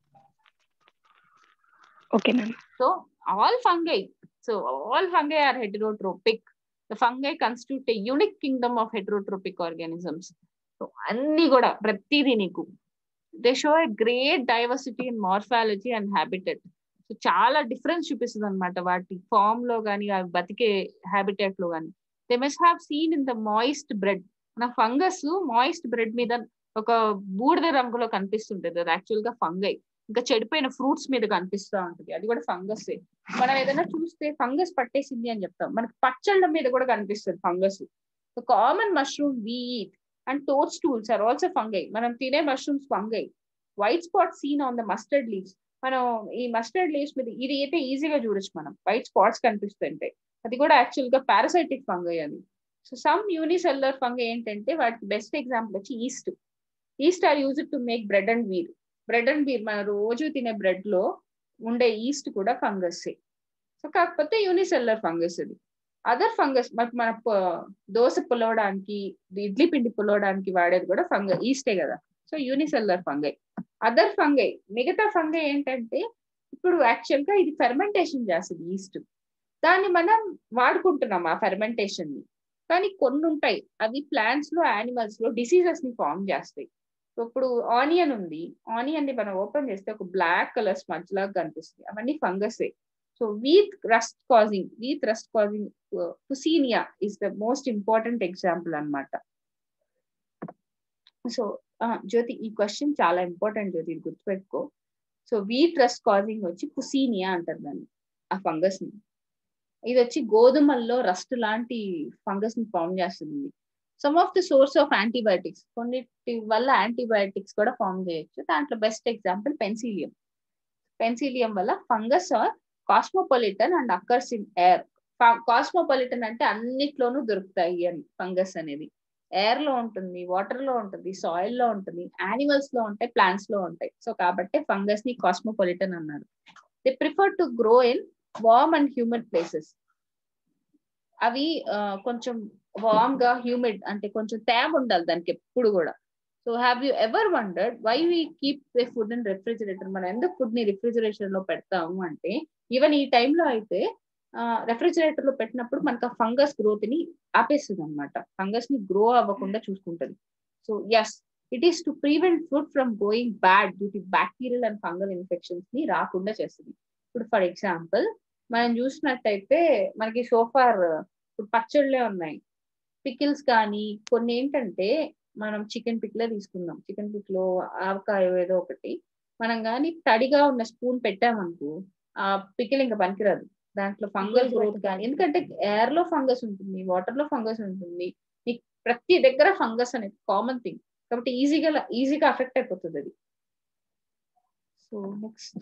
Okay ma'am. So all fungi are heterotrophic. The fungi constitute a unique kingdom of heterotrophic organisms. So అన్ని కూడా ప్రతిదీ నీకు they show a great diversity in morphology and habitat. So చాలా డిఫరెన్స్ చూపిస్తుంది అనమాట వాటి ఫామ్ లో కానీ, అవి బతికే హ్యాబిటెట్ లో కానీ. They must have seen in the moist bread. మన ఫంగస్ మాయిస్ట్ బ్రెడ్ మీద ఒక బూడిద రంగులో కనిపిస్తుంటది, అది యాక్చువల్ గా ఫంగై. ఇంకా చెడిపోయిన ఫ్రూట్స్ మీద కనిపిస్తూ ఉంటుంది, అది కూడా ఫంగస్. మనం ఏదైనా చూస్తే ఫంగస్ పట్టేసింది అని చెప్తాం, మనకి పచ్చళ్ళ మీద కూడా కనిపిస్తుంది fungus. Common mushroom we eat and toadstools are also fungi. మనం తినే mushrooms fungi. White spot seen on the mustard leaves. మనం ఈ మస్టర్డ్ లీవ్స్ మీద ఇది అయితే ఈజీగా చూడొచ్చు, మనం వైట్ స్పాట్స్ కనిపిస్తుంటాయి, అది కూడా యాక్చువల్ గా పారాసైటిక్ ఫంగై అని. సో సమ్ యూనిసెల్యులర్ ఫంగై ఏంటంటే వాటికి బెస్ట్ ఎగ్జాంపుల్ వచ్చి yeast are used to make bread and wheat. Bread and beer మన రోజు తినే బ్రెడ్ లో ఉండే ఈస్ట్ కూడా ఫంగస్. సో కాకపోతే యూనిసెల్యులర్ ఫంగస్ ఇది. అదర్ ఫంగస్ మన దోశ పులవడానికి, ఇడ్లీ పిండి పులవడానికి వాడేది కూడా ఈస్టే కదా. So unicellular fungi. Other fungi, మిగతా ఫంగై ఏంటంటే ఇప్పుడు యాక్చువల్ గా ఇది ఫెర్మెంటేషన్ చేస్తుంది ఈస్ట్. దాన్ని మనం వాడుకుంటున్నాం ఆ ఫెర్మెంటేషన్ ని. కానీ కొన్ని ఉంటాయి అవి ప్లాంట్స్ లో, యానిమల్స్ లో డిసీజెస్ ని ఫార్మ్ చేస్తాయి. ఇప్పుడు ఆనియన్ ఉంది, ఆనియన్ ని మనం ఓపెన్ చేస్తే ఒక బ్లాక్ కలర్ స్మజ్ లాగా కనిపిస్తుంది, అవన్నీ ఫంగసే. So wheat rust causing Puccinia is the most important example అన్నమాట. సో జ్యోతి ఈ క్వశ్చన్ చాలా ఇంపార్టెంట్ జ్యోతి, గుర్తుపెట్టుకో. సో wheat rust causing వచ్చి Puccinia అంటారు దాన్ని, ఆ ఫంగస్ ని. ఇది వచ్చి గోధుమల్లో రస్ట్ లాంటి ఫంగస్ ని ఫార్మ్ చేస్తుంది. Some of the source of antibiotics, కొన్నిటి వల్ల యాంటీబయాటిక్స్ కూడా ఫార్మ్ చేయొచ్చు. దాంట్లో బెస్ట్ ఎగ్జాంపుల్ పెన్సిలియం. పెన్సిలియం వల్ల fungus are cosmopolitan and occurs in air. Cosmopolitan అంటే అన్నిట్లోనూ దొరుకుతాయి అని ఫంగస్ అనేది. ఎయిర్ లో ఉంటుంది, వాటర్ లో ఉంటుంది, సాయిల్ లో ఉంటుంది, యానిమల్స్ లో ఉంటాయి, ప్లాంట్స్ లో ఉంటాయి. సో కాబట్టి ఫంగస్ ని కాస్మోపాలిటన్ అన్నారు. They prefer to grow in warm and humid places. అవి కొంచెం వార్మ్ గా, హ్యూమిడ్ అంటే కొంచెం తేమ ఉండాలి దానికి ఎప్పుడు కూడా. So have you ever wondered why we keep the food in refrigerator? మనం ఎందుకు ఫుడ్ ని రిఫ్రిజిరేటర్ లో పెడతాము అంటే, ఈవెన్ ఈ టైంలో అయితే రెఫ్రిజిరేటర్ లో పెట్టినప్పుడు మనకు ఆ ఫంగస్ గ్రోత్ ని ఆపేస్తుంది అనమాట. ఫంగస్ ని గ్రో అవ్వకుండా చూసుకుంటుంది. So yes, it is to prevent food from going bad due to bacterial and fungal infections ని రాకుండా చేస్తుంది. ఇప్పుడు ఫర్ ఎగ్జాంపుల్ మనం చూసినట్టయితే మనకి సోఫార్ ఇప్పుడు పచ్చళ్ళే ఉన్నాయి, పికిల్స్ కానీ కొన్ని ఏంటంటే, మనం చికెన్ పిక్లే తీసుకుందాం, చికెన్ పిక్ లో ఆవకాయ ఏదో ఒకటి మనం కానీ తడిగా ఉన్న స్పూన్ పెట్టామనుకో ఆ పికిల్ ఇంకా పనికిరాదు. దాంట్లో ఫంగల్ గ్రోత్ కానీ, ఎందుకంటే ఎయిర్ లో ఫంగస్ ఉంటుంది, వాటర్ లో ఫంగస్ ఉంటుంది, మీకు ప్రతి దగ్గర ఫంగస్ అనేది కామన్ థింగ్. కాబట్టి ఈజీగా అఫెక్ట్ అయిపోతుంది అది. So next,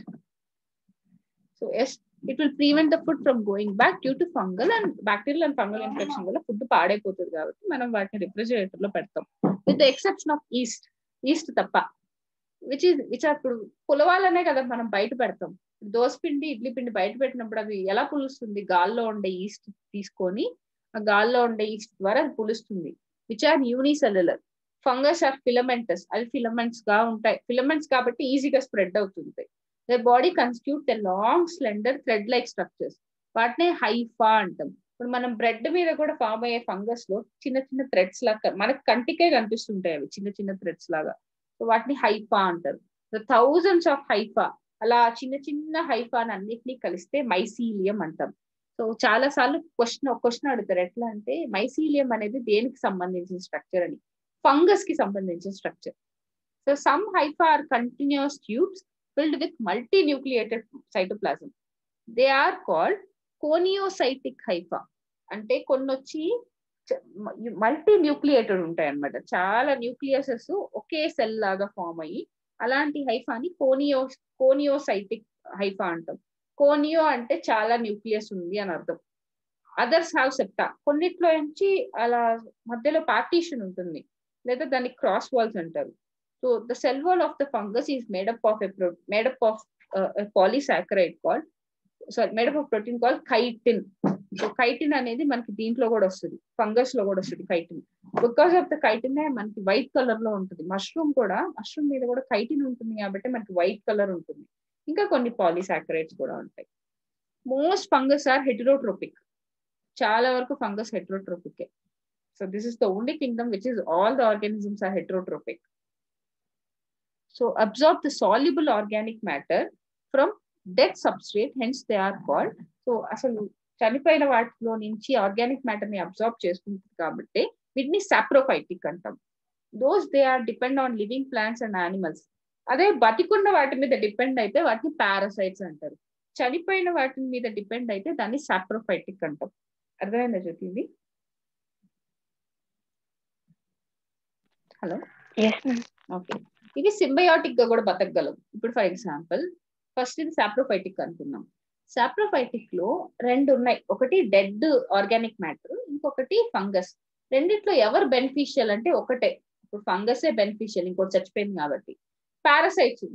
so yes, it will prevent the food from going back due to fungal and bacterial and fungal infection వల్ల ఫుడ్ పాడైపోతుంది. కాబట్టి మనం వాటిని రిఫ్రిజిరేటర్ లో పెడతాం, with the exception of yeast తప్ప. విచ్ ఇప్పుడు పులవాలనే కదా మనం బయట పెడతాం. దోసపిండి, ఇడ్లీ పిండి బయట పెట్టినప్పుడు అవి ఎలా పులుస్తుంది? గాల్లో ఉండే ఈస్ట్ తీసుకొని, ఆ గాల్లో ఉండే ఈస్ట్ ద్వారా అది పులుస్తుంది. Which are unicellular. Fungus are filamentous, అవి ఫిలమెంట్స్ గా ఉంటాయి. ఫిలమెంట్స్ కాబట్టి ఈజీగా స్ప్రెడ్ అవుతుంది. Their body constitutes a long, slender, thread-like structures. వాటినే హైఫా అంటాం. ఇప్పుడు మనం బ్రెడ్ మీద కూడా ఫామ్ అయ్యే ఫంగస్ లో చిన్న చిన్న థ్రెడ్స్ లాగా మనకు కంటికే కనిపిస్తుంటాయి, అవి చిన్న చిన్న థ్రెడ్స్ లాగా. సో వాటిని హైఫా అంటారు. థౌజండ్స్ ఆఫ్ హైఫా, అలా చిన్న చిన్న హైఫాని అన్నిటినీ కలిస్తే మైసీలియం అంటాం. సో చాలా సార్లు క్వశ్చన్ అడుగుతారు, ఎట్లా అంటే మైసీలియం అనేది దేనికి సంబంధించిన స్ట్రక్చర్ అని. ఫంగస్ కి సంబంధించిన structure. So some hypha are continuous tubes filled with multinucleated cytoplasm. They are called coniocytic hypha. అంటే కొన్ని వచ్చి మల్టీ న్యూక్లియేటెడ్ ఉంటాయి అన్నమాట. చాలా న్యూక్లియసెస్ ఒకే సెల్ లాగా ఫామ్ అయ్యి, అలాంటి హైఫాని కోనియోసైటిక్ హైఫా అంటాం. కోనియో అంటే చాలా న్యూక్లియస్ ఉంది అని అర్థం. అదర్స్ హ్యావ్ సెప్టా, కొన్నిట్లో నుంచి అలా మధ్యలో పార్టీషన్ ఉంటుంది, లేదా దాన్ని క్రాస్ వాల్స్ అంటారు. So the cell wall of the fungus is made up of a polysaccharide made up of protein called chitin. So chitin అనేది మనకి దీంట్లో కూడా వస్తుంది, ఫంగస్ లో కూడా వస్తుంది chitin. Because of the chitin మనకి వైట్ కలర్ లో ఉంటుంది. మష్రూమ్ మీద కూడా chitin ఉంటుంది కాబట్టి మనకి వైట్ కలర్ ఉంటుంది. ఇంకా కొన్ని పాలీసాకరైడ్స్ కూడా ఉంటాయి. Most fungus are heterotropic. చాలా వరకు fungus heterotropic. So this is the only kingdom which is all the organisms are heterotropic. So absorb the soluble organic matter from dead substrate, hence they are called. So అసలు చనిపోయిన వాటిలో నుంచి ఆర్గానిక్ మ్యాటర్ ని అబ్జార్బ్ చేసుకుంటుంది కాబట్టి వీటిని సాప్రోఫైటిక్ అంటాం. Those they are depend on living plants and animals. అదే బతికున్న వాటి మీద డిపెండ్ అయితే వాటిని పారాసైట్స్ అంటారు. చనిపోయిన వాటి మీద డిపెండ్ అయితే దాన్ని సాప్రోఫైటిక్ అంటాం. అర్థమైందా జ్యోతి? Hello, okay. ఇవి సింబయాటిక్ గా కూడా బతకగలవు. ఇప్పుడు ఫర్ ఎగ్జాంపుల్ ఫస్ట్ ఇది సాప్రోఫైటిక్ అనుకున్నాం. సాప్రోఫైటిక్ లో రెండు ఉన్నాయి, ఒకటి డెడ్ ఆర్గానిక్ మ్యాటర్, ఇంకొకటి ఫంగస్. రెండిట్లో ఎవరు బెనిఫిషియల్ అంటే ఒకటే. ఇప్పుడు ఫంగసే బెనిఫిషియల్, ఇంకోటి చచ్చిపోయింది కాబట్టి. పారాసైట్స్ ఉంది,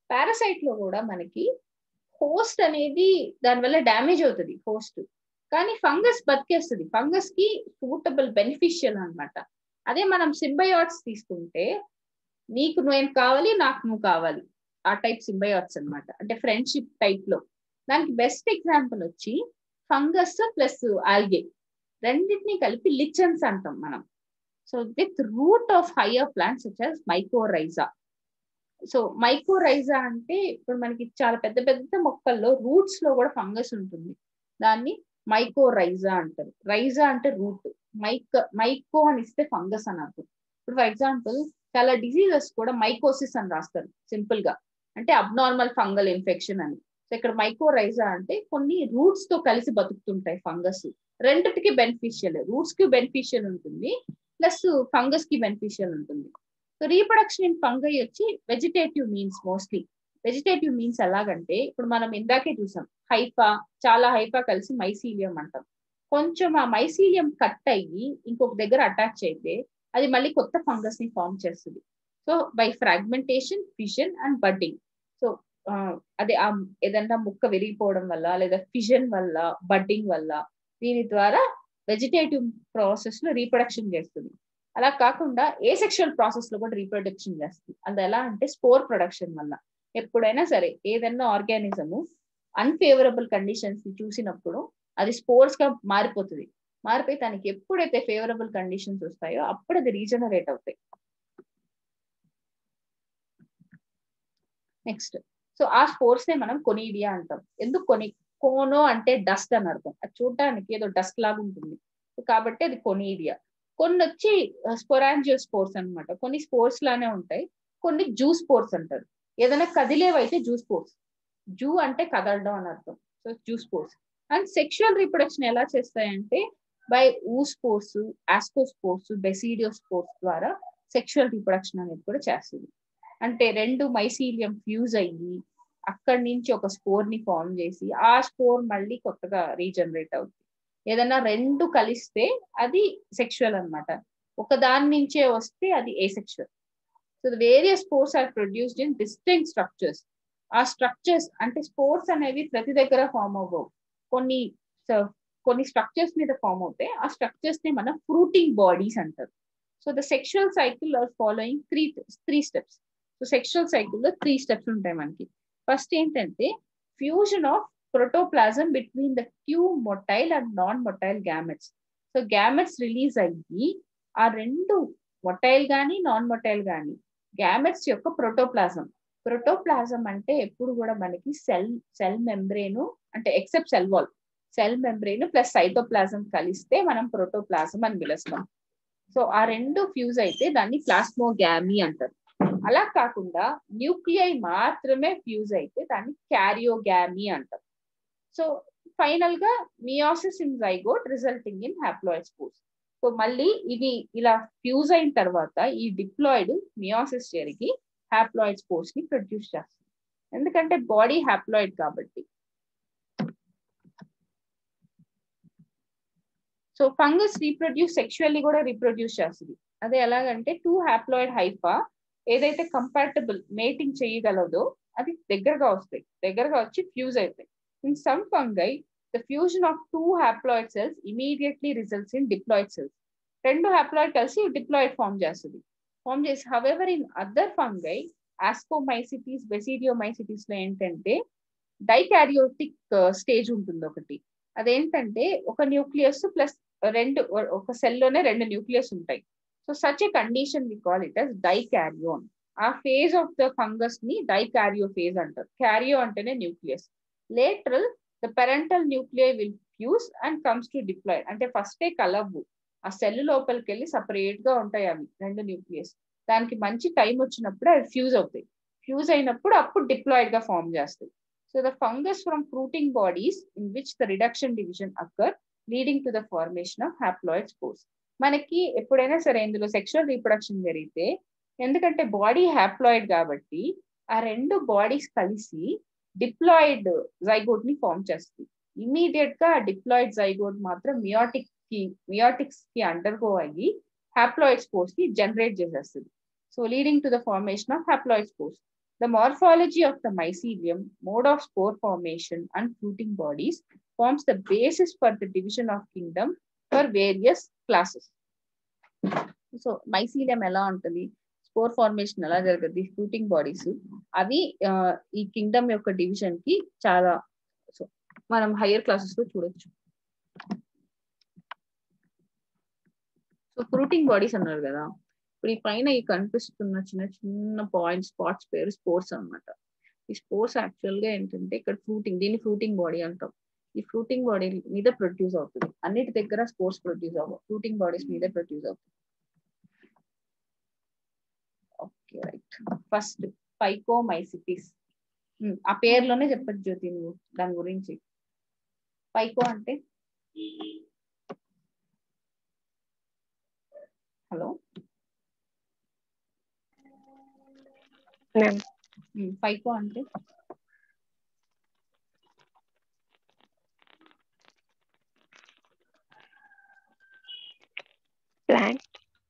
పారాసైట్ లో కూడా మనకి హోస్ట్ అనేది దానివల్ల డ్యామేజ్ అవుతుంది హోస్ట్, కానీ ఫంగస్ బతికేస్తుంది. ఫంగస్ కి సూటబుల్ బెనిఫిషియల్ అన్నమాట. అదే మనం సింబయాట్స్ తీసుకుంటే నీకు నేను కావాలి, నాకు నువ్వు కావాలి, ఆ టైప్ సింబయాట్స్ అన్నమాట. అంటే ఫ్రెండ్షిప్ టైప్ లో. దానికి బెస్ట్ ఎగ్జాంపుల్ వచ్చి ఫంగస్ ప్లస్ ఆల్గే రెండింటినీ కలిపి లిచెన్స్ అంటాం మనం. So with root of higher plants such as mycorrhiza. So mycorrhiza అంటే ఇప్పుడు మనకి చాలా పెద్ద పెద్ద మొక్కల్లో రూట్స్ లో కూడా ఫంగస్ ఉంటుంది. దాన్ని మైకోరైజా అంటారు. రైజా అంటే రూట్, మైకో అని ఇస్తే ఫంగస్ అని అర్థం. ఇప్పుడు ఫర్ ఎగ్జాంపుల్ చాలా డిసీజెస్ కూడా మైకోసిస్ అని రాస్తారు సింపుల్ గా, అంటే అబ్నార్మల్ ఫంగల్ ఇన్ఫెక్షన్ అని. సో ఇక్కడ మైకోరైజా అంటే కొన్ని రూట్స్ తో కలిసి బతుకుతుంటాయి ఫంగస్. రెండిటికి బెనిఫిషియల్, రూట్స్ కి బెనిఫిషియల్ ఉంటుంది, ప్లస్ ఫంగస్ కి బెనిఫిషియల్ ఉంటుంది. సో రీప్రొడక్షన్ ఇన్ ఫంగై వచ్చి vegetative means mostly. Vegetative means ఎలాగంటే ఇప్పుడు మనం ఇందాకే చూసాం హైఫా, చాలా హైఫా కలిసి మైసీలియం అంటాం. కొంచెం ఆ మైసీలియం కట్ అయ్యి ఇంకొక దగ్గర అటాచ్ అయితే అది మళ్ళీ కొత్త ఫంగస్ ని ఫామ్ చేస్తుంది. So by fragmentation, fission and budding. So అదే ఆ ఏదన్నా ముక్క విరిగిపోవడం వల్ల లేదా ఫిషన్ వల్ల, బడ్డింగ్ వల్ల, దీని ద్వారా వెజిటేటివ్ ప్రాసెస్ లో రీప్రొడక్షన్ చేస్తుంది. అలా కాకుండా ఏ సెక్షువల్ ప్రాసెస్ లో కూడా రీప్రొడక్షన్ చేస్తుంది. అది ఎలా అంటే స్పోర్ ప్రొడక్షన్ వల్ల. ఎప్పుడైనా సరే ఏదైనా ఆర్గానిజము అన్ఫేవరబుల్ కండిషన్స్ ని చూసినప్పుడు అది స్పోర్స్ గా మారిపోతుంది. మారిపోయి తనకి ఎప్పుడైతే ఫేవరబుల్ కండిషన్స్ వస్తాయో అప్పుడు అది రీజనరేట్ అవుతాయి. నెక్స్ట్, సో ఆ స్పోర్స్ నే మనం కొనీడియా అంటాం. ఎందుకు కోనో అంటే డస్ట్ అని అర్థం. అది చూడడానికి ఏదో డస్ట్ లాగా ఉంటుంది కాబట్టి అది కొనీడియా. కొన్ని వచ్చి స్పోరాంజియో స్పోర్స్ అనమాట. కొన్ని స్పోర్స్ లానే ఉంటాయి, కొన్ని జూ స్పోర్స్ అంటారు. ఏదైనా కదిలేవైతే జూ స్పోర్స్. జూ అంటే కదలడం అని అర్థం. So zoospores. And sexual reproduction ఎలా చేస్తాయంటే by oospores, ascospores, basidiospores ద్వారా సెక్షువల్ రీప్రొడక్షన్ అనేది కూడా చేస్తుంది. అంటే రెండు మైసీలియం ఫ్యూజ్ అయ్యి అక్కడి నుంచి ఒక స్పోర్ ని ఫామ్ చేసి ఆ స్పోర్ మళ్ళీ కొత్తగా రీజనరేట్ అవుతుంది. ఏదైనా రెండు కలిస్తే అది సెక్షువల్ అన్నమాట. ఒక దాని నుంచే వస్తే అది asexual. So the various spores are produced in distinct structures. ఆ స్ట్రక్చర్స్ అంటే స్పోర్స్ అనేవి ప్రతి దగ్గర ఫామ్ అవ్వవు, కొన్ని స్ట్రక్చర్స్ మీద ఫామ్ అవుతాయి. ఆ స్ట్రక్చర్స్ ని మనం ఫ్రూటింగ్ బాడీస్ అంటారు. So the sexual cycle are following three steps. So sexual cycle లో 3 స్టెప్స్ ఉంటాయి మనకి. ఫస్ట్ ఏంటంటే fusion of protoplasm between the two motile and non motile gametes. So gametes release అయ్యి ఆ రెండు మొటైల్ గానీ నాన్ మొటైల్ గానీ గ్యామెట్స్ యొక్క ప్రోటోప్లాజం అంటే ఎప్పుడు కూడా మనకి సెల్ మెంబ్రేను అంటే except cell wall, cell membrane plus cytoplasm కలిస్తే మనం ప్రోటోప్లాజం అని పిలుస్తాం. సో ఆ రెండు ఫ్యూజ్ అయితే దాన్ని ప్లాస్మోగామీ అంటారు. అలా కాకుండా న్యూక్లియై మాత్రమే ఫ్యూజ్ అయితే దాన్ని క్యారియోగామీ అంటారు. సో ఫైనల్ గా meiosis in zygote resulting in haploid spores. So మళ్ళీ ఇది ఇలా ఫ్యూజ్ అయిన తర్వాత ఈ డిప్లాయిడ్ మియోసిస్ జరిగి హ్యాప్లాయిడ్ స్పోర్స్ ని ప్రొడ్యూస్ చేస్తుంది. ఎందుకంటే బాడీ హ్యాప్లాయిడ్ కాబట్టి. సో ఫంగస్ రీప్రొడ్యూస్ సెక్షువల్లీ కూడా రీప్రొడ్యూస్ చేస్తుంది. అదే ఎలాగంటే 2 హ్యాప్లాయిడ్ హైఫా ఏదైతే కంపాటబుల్ మేటింగ్ చేయగలదో అది దగ్గరగా వచ్చి ఫ్యూజ్ అవుతాయి. In some fungi the fusion of 2 haploid cells immediately results in diploid cells. 2 haploid కలిసి డిప్లాయిడ్ ఫామ్ చేసి however in other fungi ascomycetes, basidiomycetes లో ఏంటంటే డైకారియోటిక్ స్టేజ్ ఉంటుంది ఒకటి. అదేంటంటే ఒక న్యూక్లియస్ ప్లస్ ఒక సెల్ లోనే 2 న్యూక్లియస్ ఉంటాయి. So such a condition we call it as dikaryon. ఆ ఫేజ్ ఆఫ్ ద ఫంగస్ ని డైకారియో ఫేజ్ అంటారు. క్యారియో అంటేనే nucleus. Lateral the parental nuclei will fuse and comes to diploid. అంటే ఫస్టే కలవ్వు, ఆ సెల్ లోపలికి వెళ్ళి సపరేట్ గా ఉంటాయి అవి 2 న్యూక్లియస్. దానికి మంచి టైం వచ్చినప్పుడు అవి ఫ్యూజ్ అవుతాయి. ఫ్యూజ్ అయినప్పుడు అప్పుడు డిప్లాయిడ్ గా ఫామ్ చేస్తాయి. So the fungus from fruiting bodies in which the reduction division occur leading to the formation of haploid spores. మనకి ఎప్పుడైనా సరే ఇందులో సెక్షువల్ రీప్రొడక్షన్ జరిగితే ఎందుకంటే బాడీ హ్యాప్లాయిడ్ కాబట్టి ఆ రెండు బాడీస్ కలిసి డిప్లాయిడ్ జైగోట్ ని ఫామ్ చేస్తుంది. ఇమీడియట్ గా డిప్లాయిడ్ జైగోట్ మాత్రం మియోటిక్స్ కి అండర్గో అయ్యి హ్యాప్లాయిడ్ స్పోర్స్ ని జనరేట్ చేసేస్తుంది. So leading to the formation of haploid spores. The morphology of the mycelium, mode of spore formation and fruiting bodies forms the basis for the division of kingdom for various classes. So mycelium ఎలా ఉంటుంది, స్పోర్ ఫార్మేషన్ ఎలా జరుగుతుంది, ఫ్రూటింగ్ బాడీస్ అవి ఈ కింగ్డమ్ యొక్క డివిజన్ కి చాలా సో మనం హయ్యర్ క్లాసెస్ లో చూడొచ్చు. సో ఫ్రూటింగ్ బాడీస్ అన్నారు కదా, ఇప్పుడు ఈ పైన ఈ కనిపిస్తున్న చిన్న చిన్న పాయింట్ స్పాట్స్ పేరు స్పోర్స్ అన్నమాట. ఈ స్పోర్స్ యాక్చువల్ గా ఏంటంటే ఇక్కడ ఫ్రూటింగ్, దీన్ని ఫ్రూటింగ్ బాడీ అంటాం. ఈ ఫ్రూటింగ్ బాడీ మీద ప్రొడ్యూస్ అవుతుంది. అన్నిటి దగ్గర స్పోర్స్ ప్రొడ్యూస్ అవ్వవు, ఫ్రూటింగ్ బాడీస్ మీద ప్రొడ్యూస్ అవుతుంది. Okay right. ఫస్ట్ ఫైకోమైసిటిస్, ఆ పేర్లోనే చెప్పచ్చు జ్యోతి నువ్వు దాని గురించి. ఫైకో అంటే హలో ఫైకో అంటే ప్లాంట్.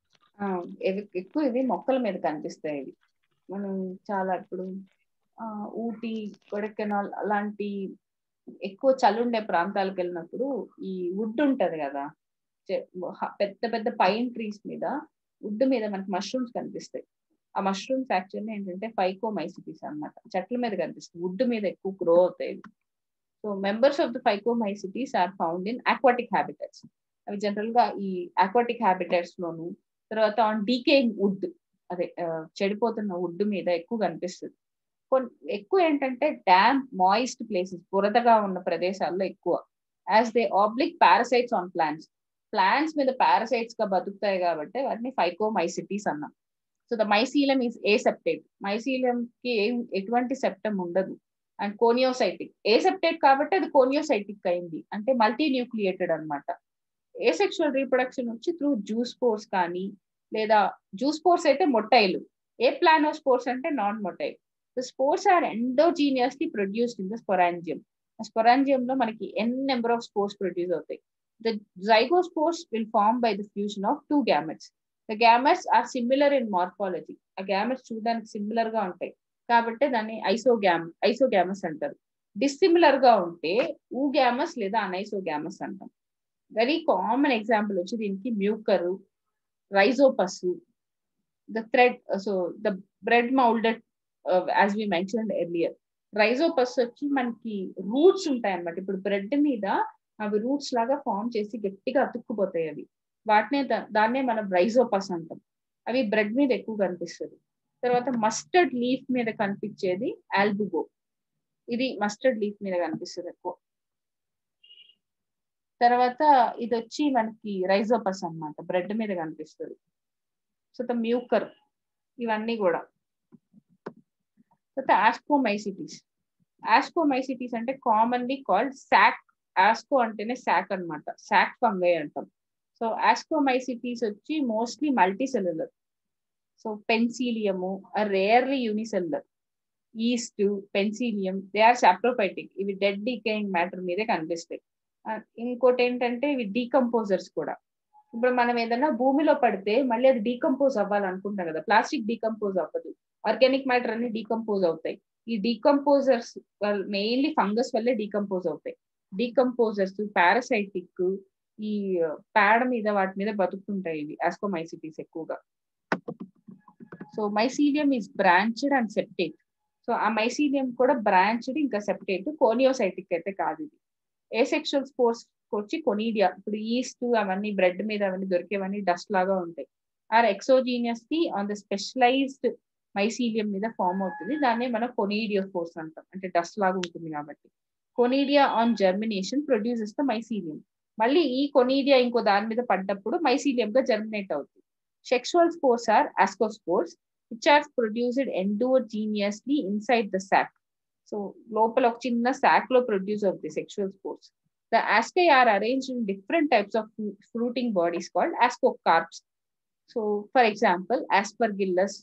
ఎక్కువ ఇవి మొక్కల మీద కనిపిస్తాయి. ఇవి మనం చాలా ఇప్పుడు ఊటీ, కొడైకెనాల్ అలాంటి ఎక్కువ చలుండే ప్రాంతాలకు వెళ్ళినప్పుడు ఈ వుడ్ ఉంటది కదా, పెద్ద పెద్ద పైన్ ట్రీస్ మీద వుడ్ మీద మనకి మష్రూమ్స్ కనిపిస్తాయి. ఆ మష్రూమ్స్ యాక్చువల్లీ ఏంటంటే ఫైకోమైసిటీస్ అన్నమాట. చెట్ల మీద కనిపిస్తాయి, వుడ్ మీద ఎక్కువ గ్రో అవుతాయి. So members of the phycomycetes are found in aquatic habitats. అవి జనరల్ గా ఈ ఆక్వాటిక్ హ్యాబిటట్స్ లోను, తర్వాత ఆన్ డీకేయింగ్ వుడ్, అదే చెడిపోతున్న వుడ్ మీద ఎక్కువ కనిపిస్తుంది. ఎక్కువ ఏంటంటే డ్యామ్ మాయిస్ట్ ప్లేసెస్, బురదగా ఉన్న ప్రదేశాల్లో ఎక్కువ. As they obligate parasites on plants, plants మీద పారాసైట్స్ గా బతుకుతాయి కాబట్టి వాటిని ఫైకోమైసిటీస్ అన్నాం. So the mycelium is aseptate. Mycelium కి ఎటువంటి సెప్టమ్ ఉండదు. అండ్ కోనియోసైటిక్, ఏసెప్టేట్ కాబట్టి అది కోనియోసైటిక్ అయింది, అంటే మల్టీ న్యూక్లియేటెడ్ అనమాట. ఏసెక్షువల్ రీప్రొడక్షన్ వచ్చి త్రూ జూస్పోర్స్ కానీ, లేదా జూస్పోర్స్ అయితే మొటైల్, ఏ ప్లానోస్పోర్స్ అంటే non motile. The spores are endogenously produced in the sporangium. Sporangium లో మనకి n number of spores produce అవుతాయి. The zygospores will form by the fusion of two gametes. The gametes are similar in morphology. ఆ గ్యామెట్స్ చూడడానికి సిమిలర్ గా ఉంటాయి కాబట్టి దాన్ని ఐసోగ్యామస్ అంటారు. డిస్సిమిలర్ గా ఉంటే ఊగ్యామస్ లేదా అనైసోగ్యామస్ అంటాం. వెరీ కామన్ ఎగ్జాంపుల్ వచ్చి దీనికి Mucor, Rhizopus, the thread, so the bread moulded as we mentioned earlier. Rhizopus వచ్చి మనకి రూట్స్ ఉంటాయి అన్నమాట. ఇప్పుడు బ్రెడ్ మీద అవి రూట్స్ లాగా ఫామ్ చేసి గట్టిగా అతుక్కుపోతాయి అవి, దాన్నే మనం రైజోపస్ అంటాం. అవి బ్రెడ్ మీద ఎక్కువ కనిపిస్తుంది. తర్వాత మస్టర్డ్ లీఫ్ మీద కనిపించేది ఆల్బుగో, ఇది మస్టర్డ్ లీఫ్ మీద కనిపిస్తుంది ఎక్కువ. తర్వాత ఇది వచ్చి మనకి రైజోపస్ అన్నమాట, బ్రెడ్ మీద కనిపిస్తుంది. సో ద మ్యూకర్, ఇవన్నీ కూడా. తర్వాత ఆస్కోమైసిటీస్. ఆస్కోమైసిటీస్ అంటే కామన్లీ కాల్డ్ సాక్. ఆస్కో అంటేనే సాక్ అన్నమాట, సాక్ ఫంగై అంటాం. సో ఆస్కోమైసిటీస్ వచ్చి mostly multicellular. So Penicillium rarely unicellular. Yeast, Penicillium, they are saprophytic. ఇవి డెడ్ డీకేయింగ్ మ్యాటర్ మీదే కనిపిస్తాయి. ఇంకోటి ఏంటంటే ఇవి డీకంపోజర్స్ కూడా. ఇప్పుడు మనం ఏదైనా భూమిలో పడితే మళ్ళీ అది డీకంపోజ్ అవ్వాలనుకుంటాం కదా, ప్లాస్టిక్ డీకంపోజ్ అవ్వదు, ఆర్గానిక్ మ్యాటర్ అన్ని డీకంపోజ్ అవుతాయి. ఈ డీకంపోజర్స్ మెయిన్లీ ఫంగస్ వల్లే డీకంపోజ్ అవుతాయి. డీకంపోజర్స్ పారాసైటిక్, ఈ పేడ మీద వాటి మీద బతుకుతుంటాయి ఇవి ఆస్కోమైసిటీస్ ఎక్కువగా. So mycelium is branched and septate. So ఆ మైసీలియం కూడా బ్రాంచ్డ్ ఇంకా సెప్టేట్, కోనియోసైటిక్ అయితే కాదు ఇది. ఏసెక్షువల్ స్పోర్స్ వచ్చి కొనీడియా, ఇప్పుడు ఈస్ట్ అవన్నీ బ్రెడ్ మీద అవన్నీ దొరికేవన్నీ డస్ట్ లాగా ఉంటాయి. Are exogenously on the specialised mycelium మీద ఫామ్ అవుతుంది. దాన్నే మనం కొనీడియో స్పోర్స్ అంటాం, అంటే డస్ట్ లాగా ఉంటుంది కాబట్టి. Conidia on germination produces the mycelium. మళ్ళీ ఈ కొనీడియా ఇంకో దాని మీద పడ్డప్పుడు మైసీలియం గా జర్మినేట్ అవుతుంది. Sexual spores are ascospores, which are produced endogenously inside the sac. So, లోపల ఒక చిన్న sac లో produce of the sexual spores. The asci are arranged in different types of fruiting bodies called ascocarps. So, for example, Aspergillus,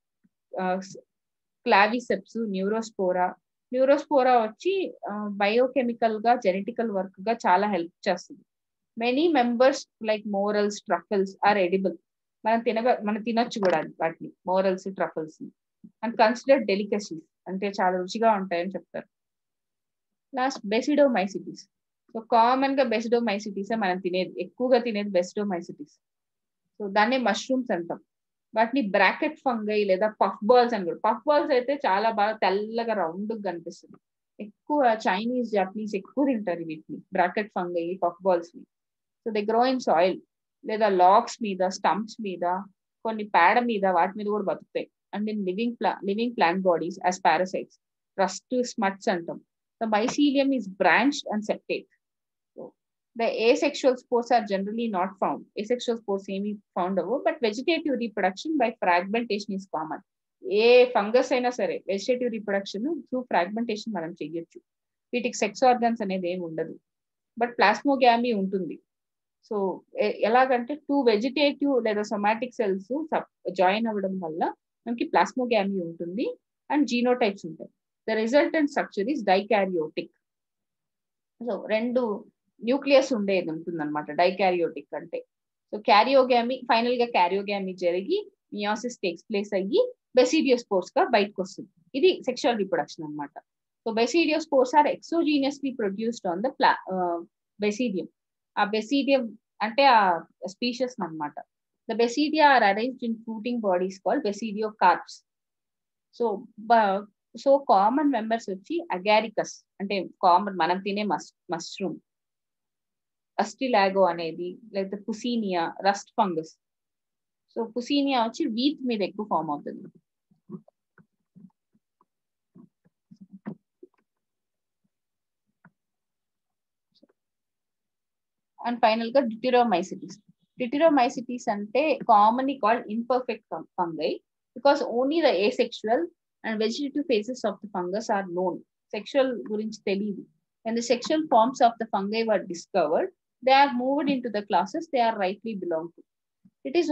Claviceps, Neurospora. Neurospora వచ్చి బయోకెమికల్ గా జెనెటికల్ వర్క్ గా చాలా హెల్ప్ చేస్తుంది. Many members like morels, truffles are edible. మనం తినొచ్చు కూడా వాటిని, morels, truffles. And consider delicacies, అంటే చాలా రుచిగా ఉంటాయని చెప్తారు. లాస్ట్ బెసిడోమైసిటీస్. సో కామన్ గా బెసిడోమైసిటీస్ మనం తినేది, ఎక్కువగా తినేది బెసిడోమైసిటీస్. సో దాన్ని మష్రూమ్స్ అంటాం. వాటిని బ్రాకెట్ ఫంగై లేదా పఫ్ బాల్స్ అని కూడా. పఫ్ బాల్స్ అయితే చాలా బాగా తెల్లగా రౌండ్ కనిపిస్తుంది. ఎక్కువ చైనీస్, జపనీస్ ఎక్కువ తింటారు వీటిని, బ్రాకెట్ ఫంగై, పఫ్ బాల్స్ ని. So they grow in soil లేదా లాక్స్ మీద, స్టంప్స్ మీద, కొన్ని పేడ మీద, వాటి మీద కూడా బతుకుతాయి. And in living plant bodies as parasites, rust smuts అంటాం. The mycelium is branched and septate. So the asexual spores are generally not found. Asexual spores ఏమి ఫౌండ్ అవ్వవు, but vegetative reproduction by fragmentation is common. ఏ ఫంగస్ అయినా సరే వెజిటేటివ్ రీప్రొడక్షన్ త్రూ ఫ్రాగ్మెంటేషన్ మనం చెయ్యొచ్చు. వీటికి సెక్స్ ఆర్గన్స్ అనేది ఏమి ఉండదు, బట్ ప్లాస్మోగ్యామీ ఉంటుంది. సో ఎలాగంటే 2 వెజిటేటివ్ లేదా సొమాటిక్ సెల్స్ జాయిన్ అవ్వడం వల్ల మనకి ప్లాస్మోగ్యామీ ఉంటుంది అండ్ జీనోటైప్స్ ఉంటాయి. The resultant structure is dikaryotic. సో 2 న్యూక్లియస్ ఉండేది ఉంటుంది అనమాట డైకారియోటిక్ అంటే. సో క్యారియోగామి, ఫైనల్ గా క్యారియోగామి జరిగి మియోసిస్ టేక్స్ ప్లేస్ అయ్యి బెసిడియోస్పోర్స్ గా బయటకు వస్తుంది. ఇది సెక్షువల్ రీప్రొడక్షన్ అనమాట. So basidiospores are exogenously produced on the basidium. ఆ బెసిడియం అంటే ఆ స్పీషియస్ అనమాట. The basidia are arranged in fruiting bodies called basidiocarps. So common members వచ్చి అగారికస్, అంటే కామన్ మనం తినే మష్రూమ్, అస్టిలాగో అనేది, లేకపోతే Puccinia, rust fungus. So Puccinia వచ్చి వీట్ మీద ఎక్కువ ఫామ్ అవుతుంది. అండ్ ఫైనల్ గా డిటిరోమైసిటీస్. డిటిరోమైసిటీస్ అంటే commonly called imperfect fungi because only the asexual and vegetative phases of the fungus are known. Sexual gurinchi teliyadu. When the sexual forms of the fungi were discovered, they are moved into the classes they are rightly belong to. It is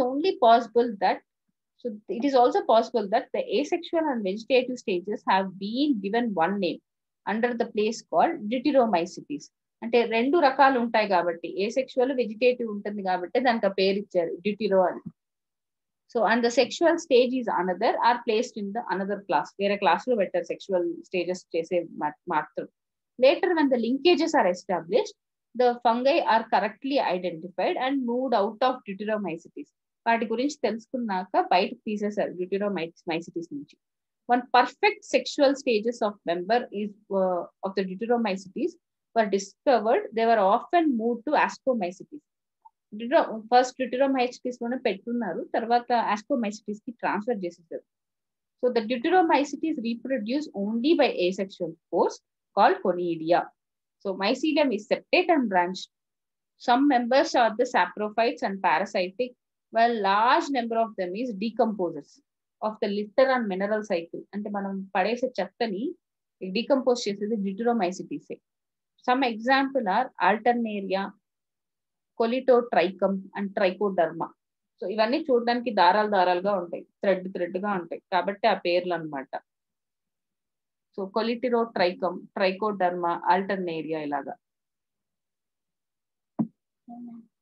also possible that the asexual and vegetative stages have been given one name under the place called Deuteromycetes. అంటే 2 రకాలు ఉంటాయి కాబట్టి, asexual, vegetative ఉంటుంది కాబట్టి దానికి ఆ పేరు ఇచ్చారు డ్యూటిరో అని. So and the sexual stage is another are placed in the another class. వేరే క్లాస్ లో పెట్టారు సెక్షువల్ స్టేజెస్ చేసే మాత్రం. Later when the linkages are established, the fungi are correctly identified and moved out of deuteromycetes. వాటి గురించి తెలుసుకున్నాక బయటకు తీసేశారు డ్యూటిరోమైసిటీస్ నుంచి. One perfect sexual stages of member is of the deuteromycetes were discovered. They were often moved to ascomycetes. First deuteromycetes లోనే పెట్టున్నారు, తర్వాత ఆస్కోమైసిటీస్ కి ట్రాన్స్ఫర్ చేసేసారు. So the deuteromycetes reproduce only by asexual spores called conidia. So mycelium is septate and branched. Some members are the saprophytes and parasitic, while large number of them is decomposers of the litter and mineral cycle. అంటే మనం పడేసే చెత్తని డీకంపోజ్ చేసేది deuteromycetes. Some example are Alternaria, Colletotrichum and Trichoderma. సో ఇవన్నీ చూడడానికి దారాలుగా ఉంటాయి, థ్రెడ్ గా ఉంటాయి కాబట్టి ఆ పేర్లు అనమాట. సో కొలిటోట్రైకమ్, ట్రైకోడర్మా, ఆల్టర్నేరియా ఇలాగా.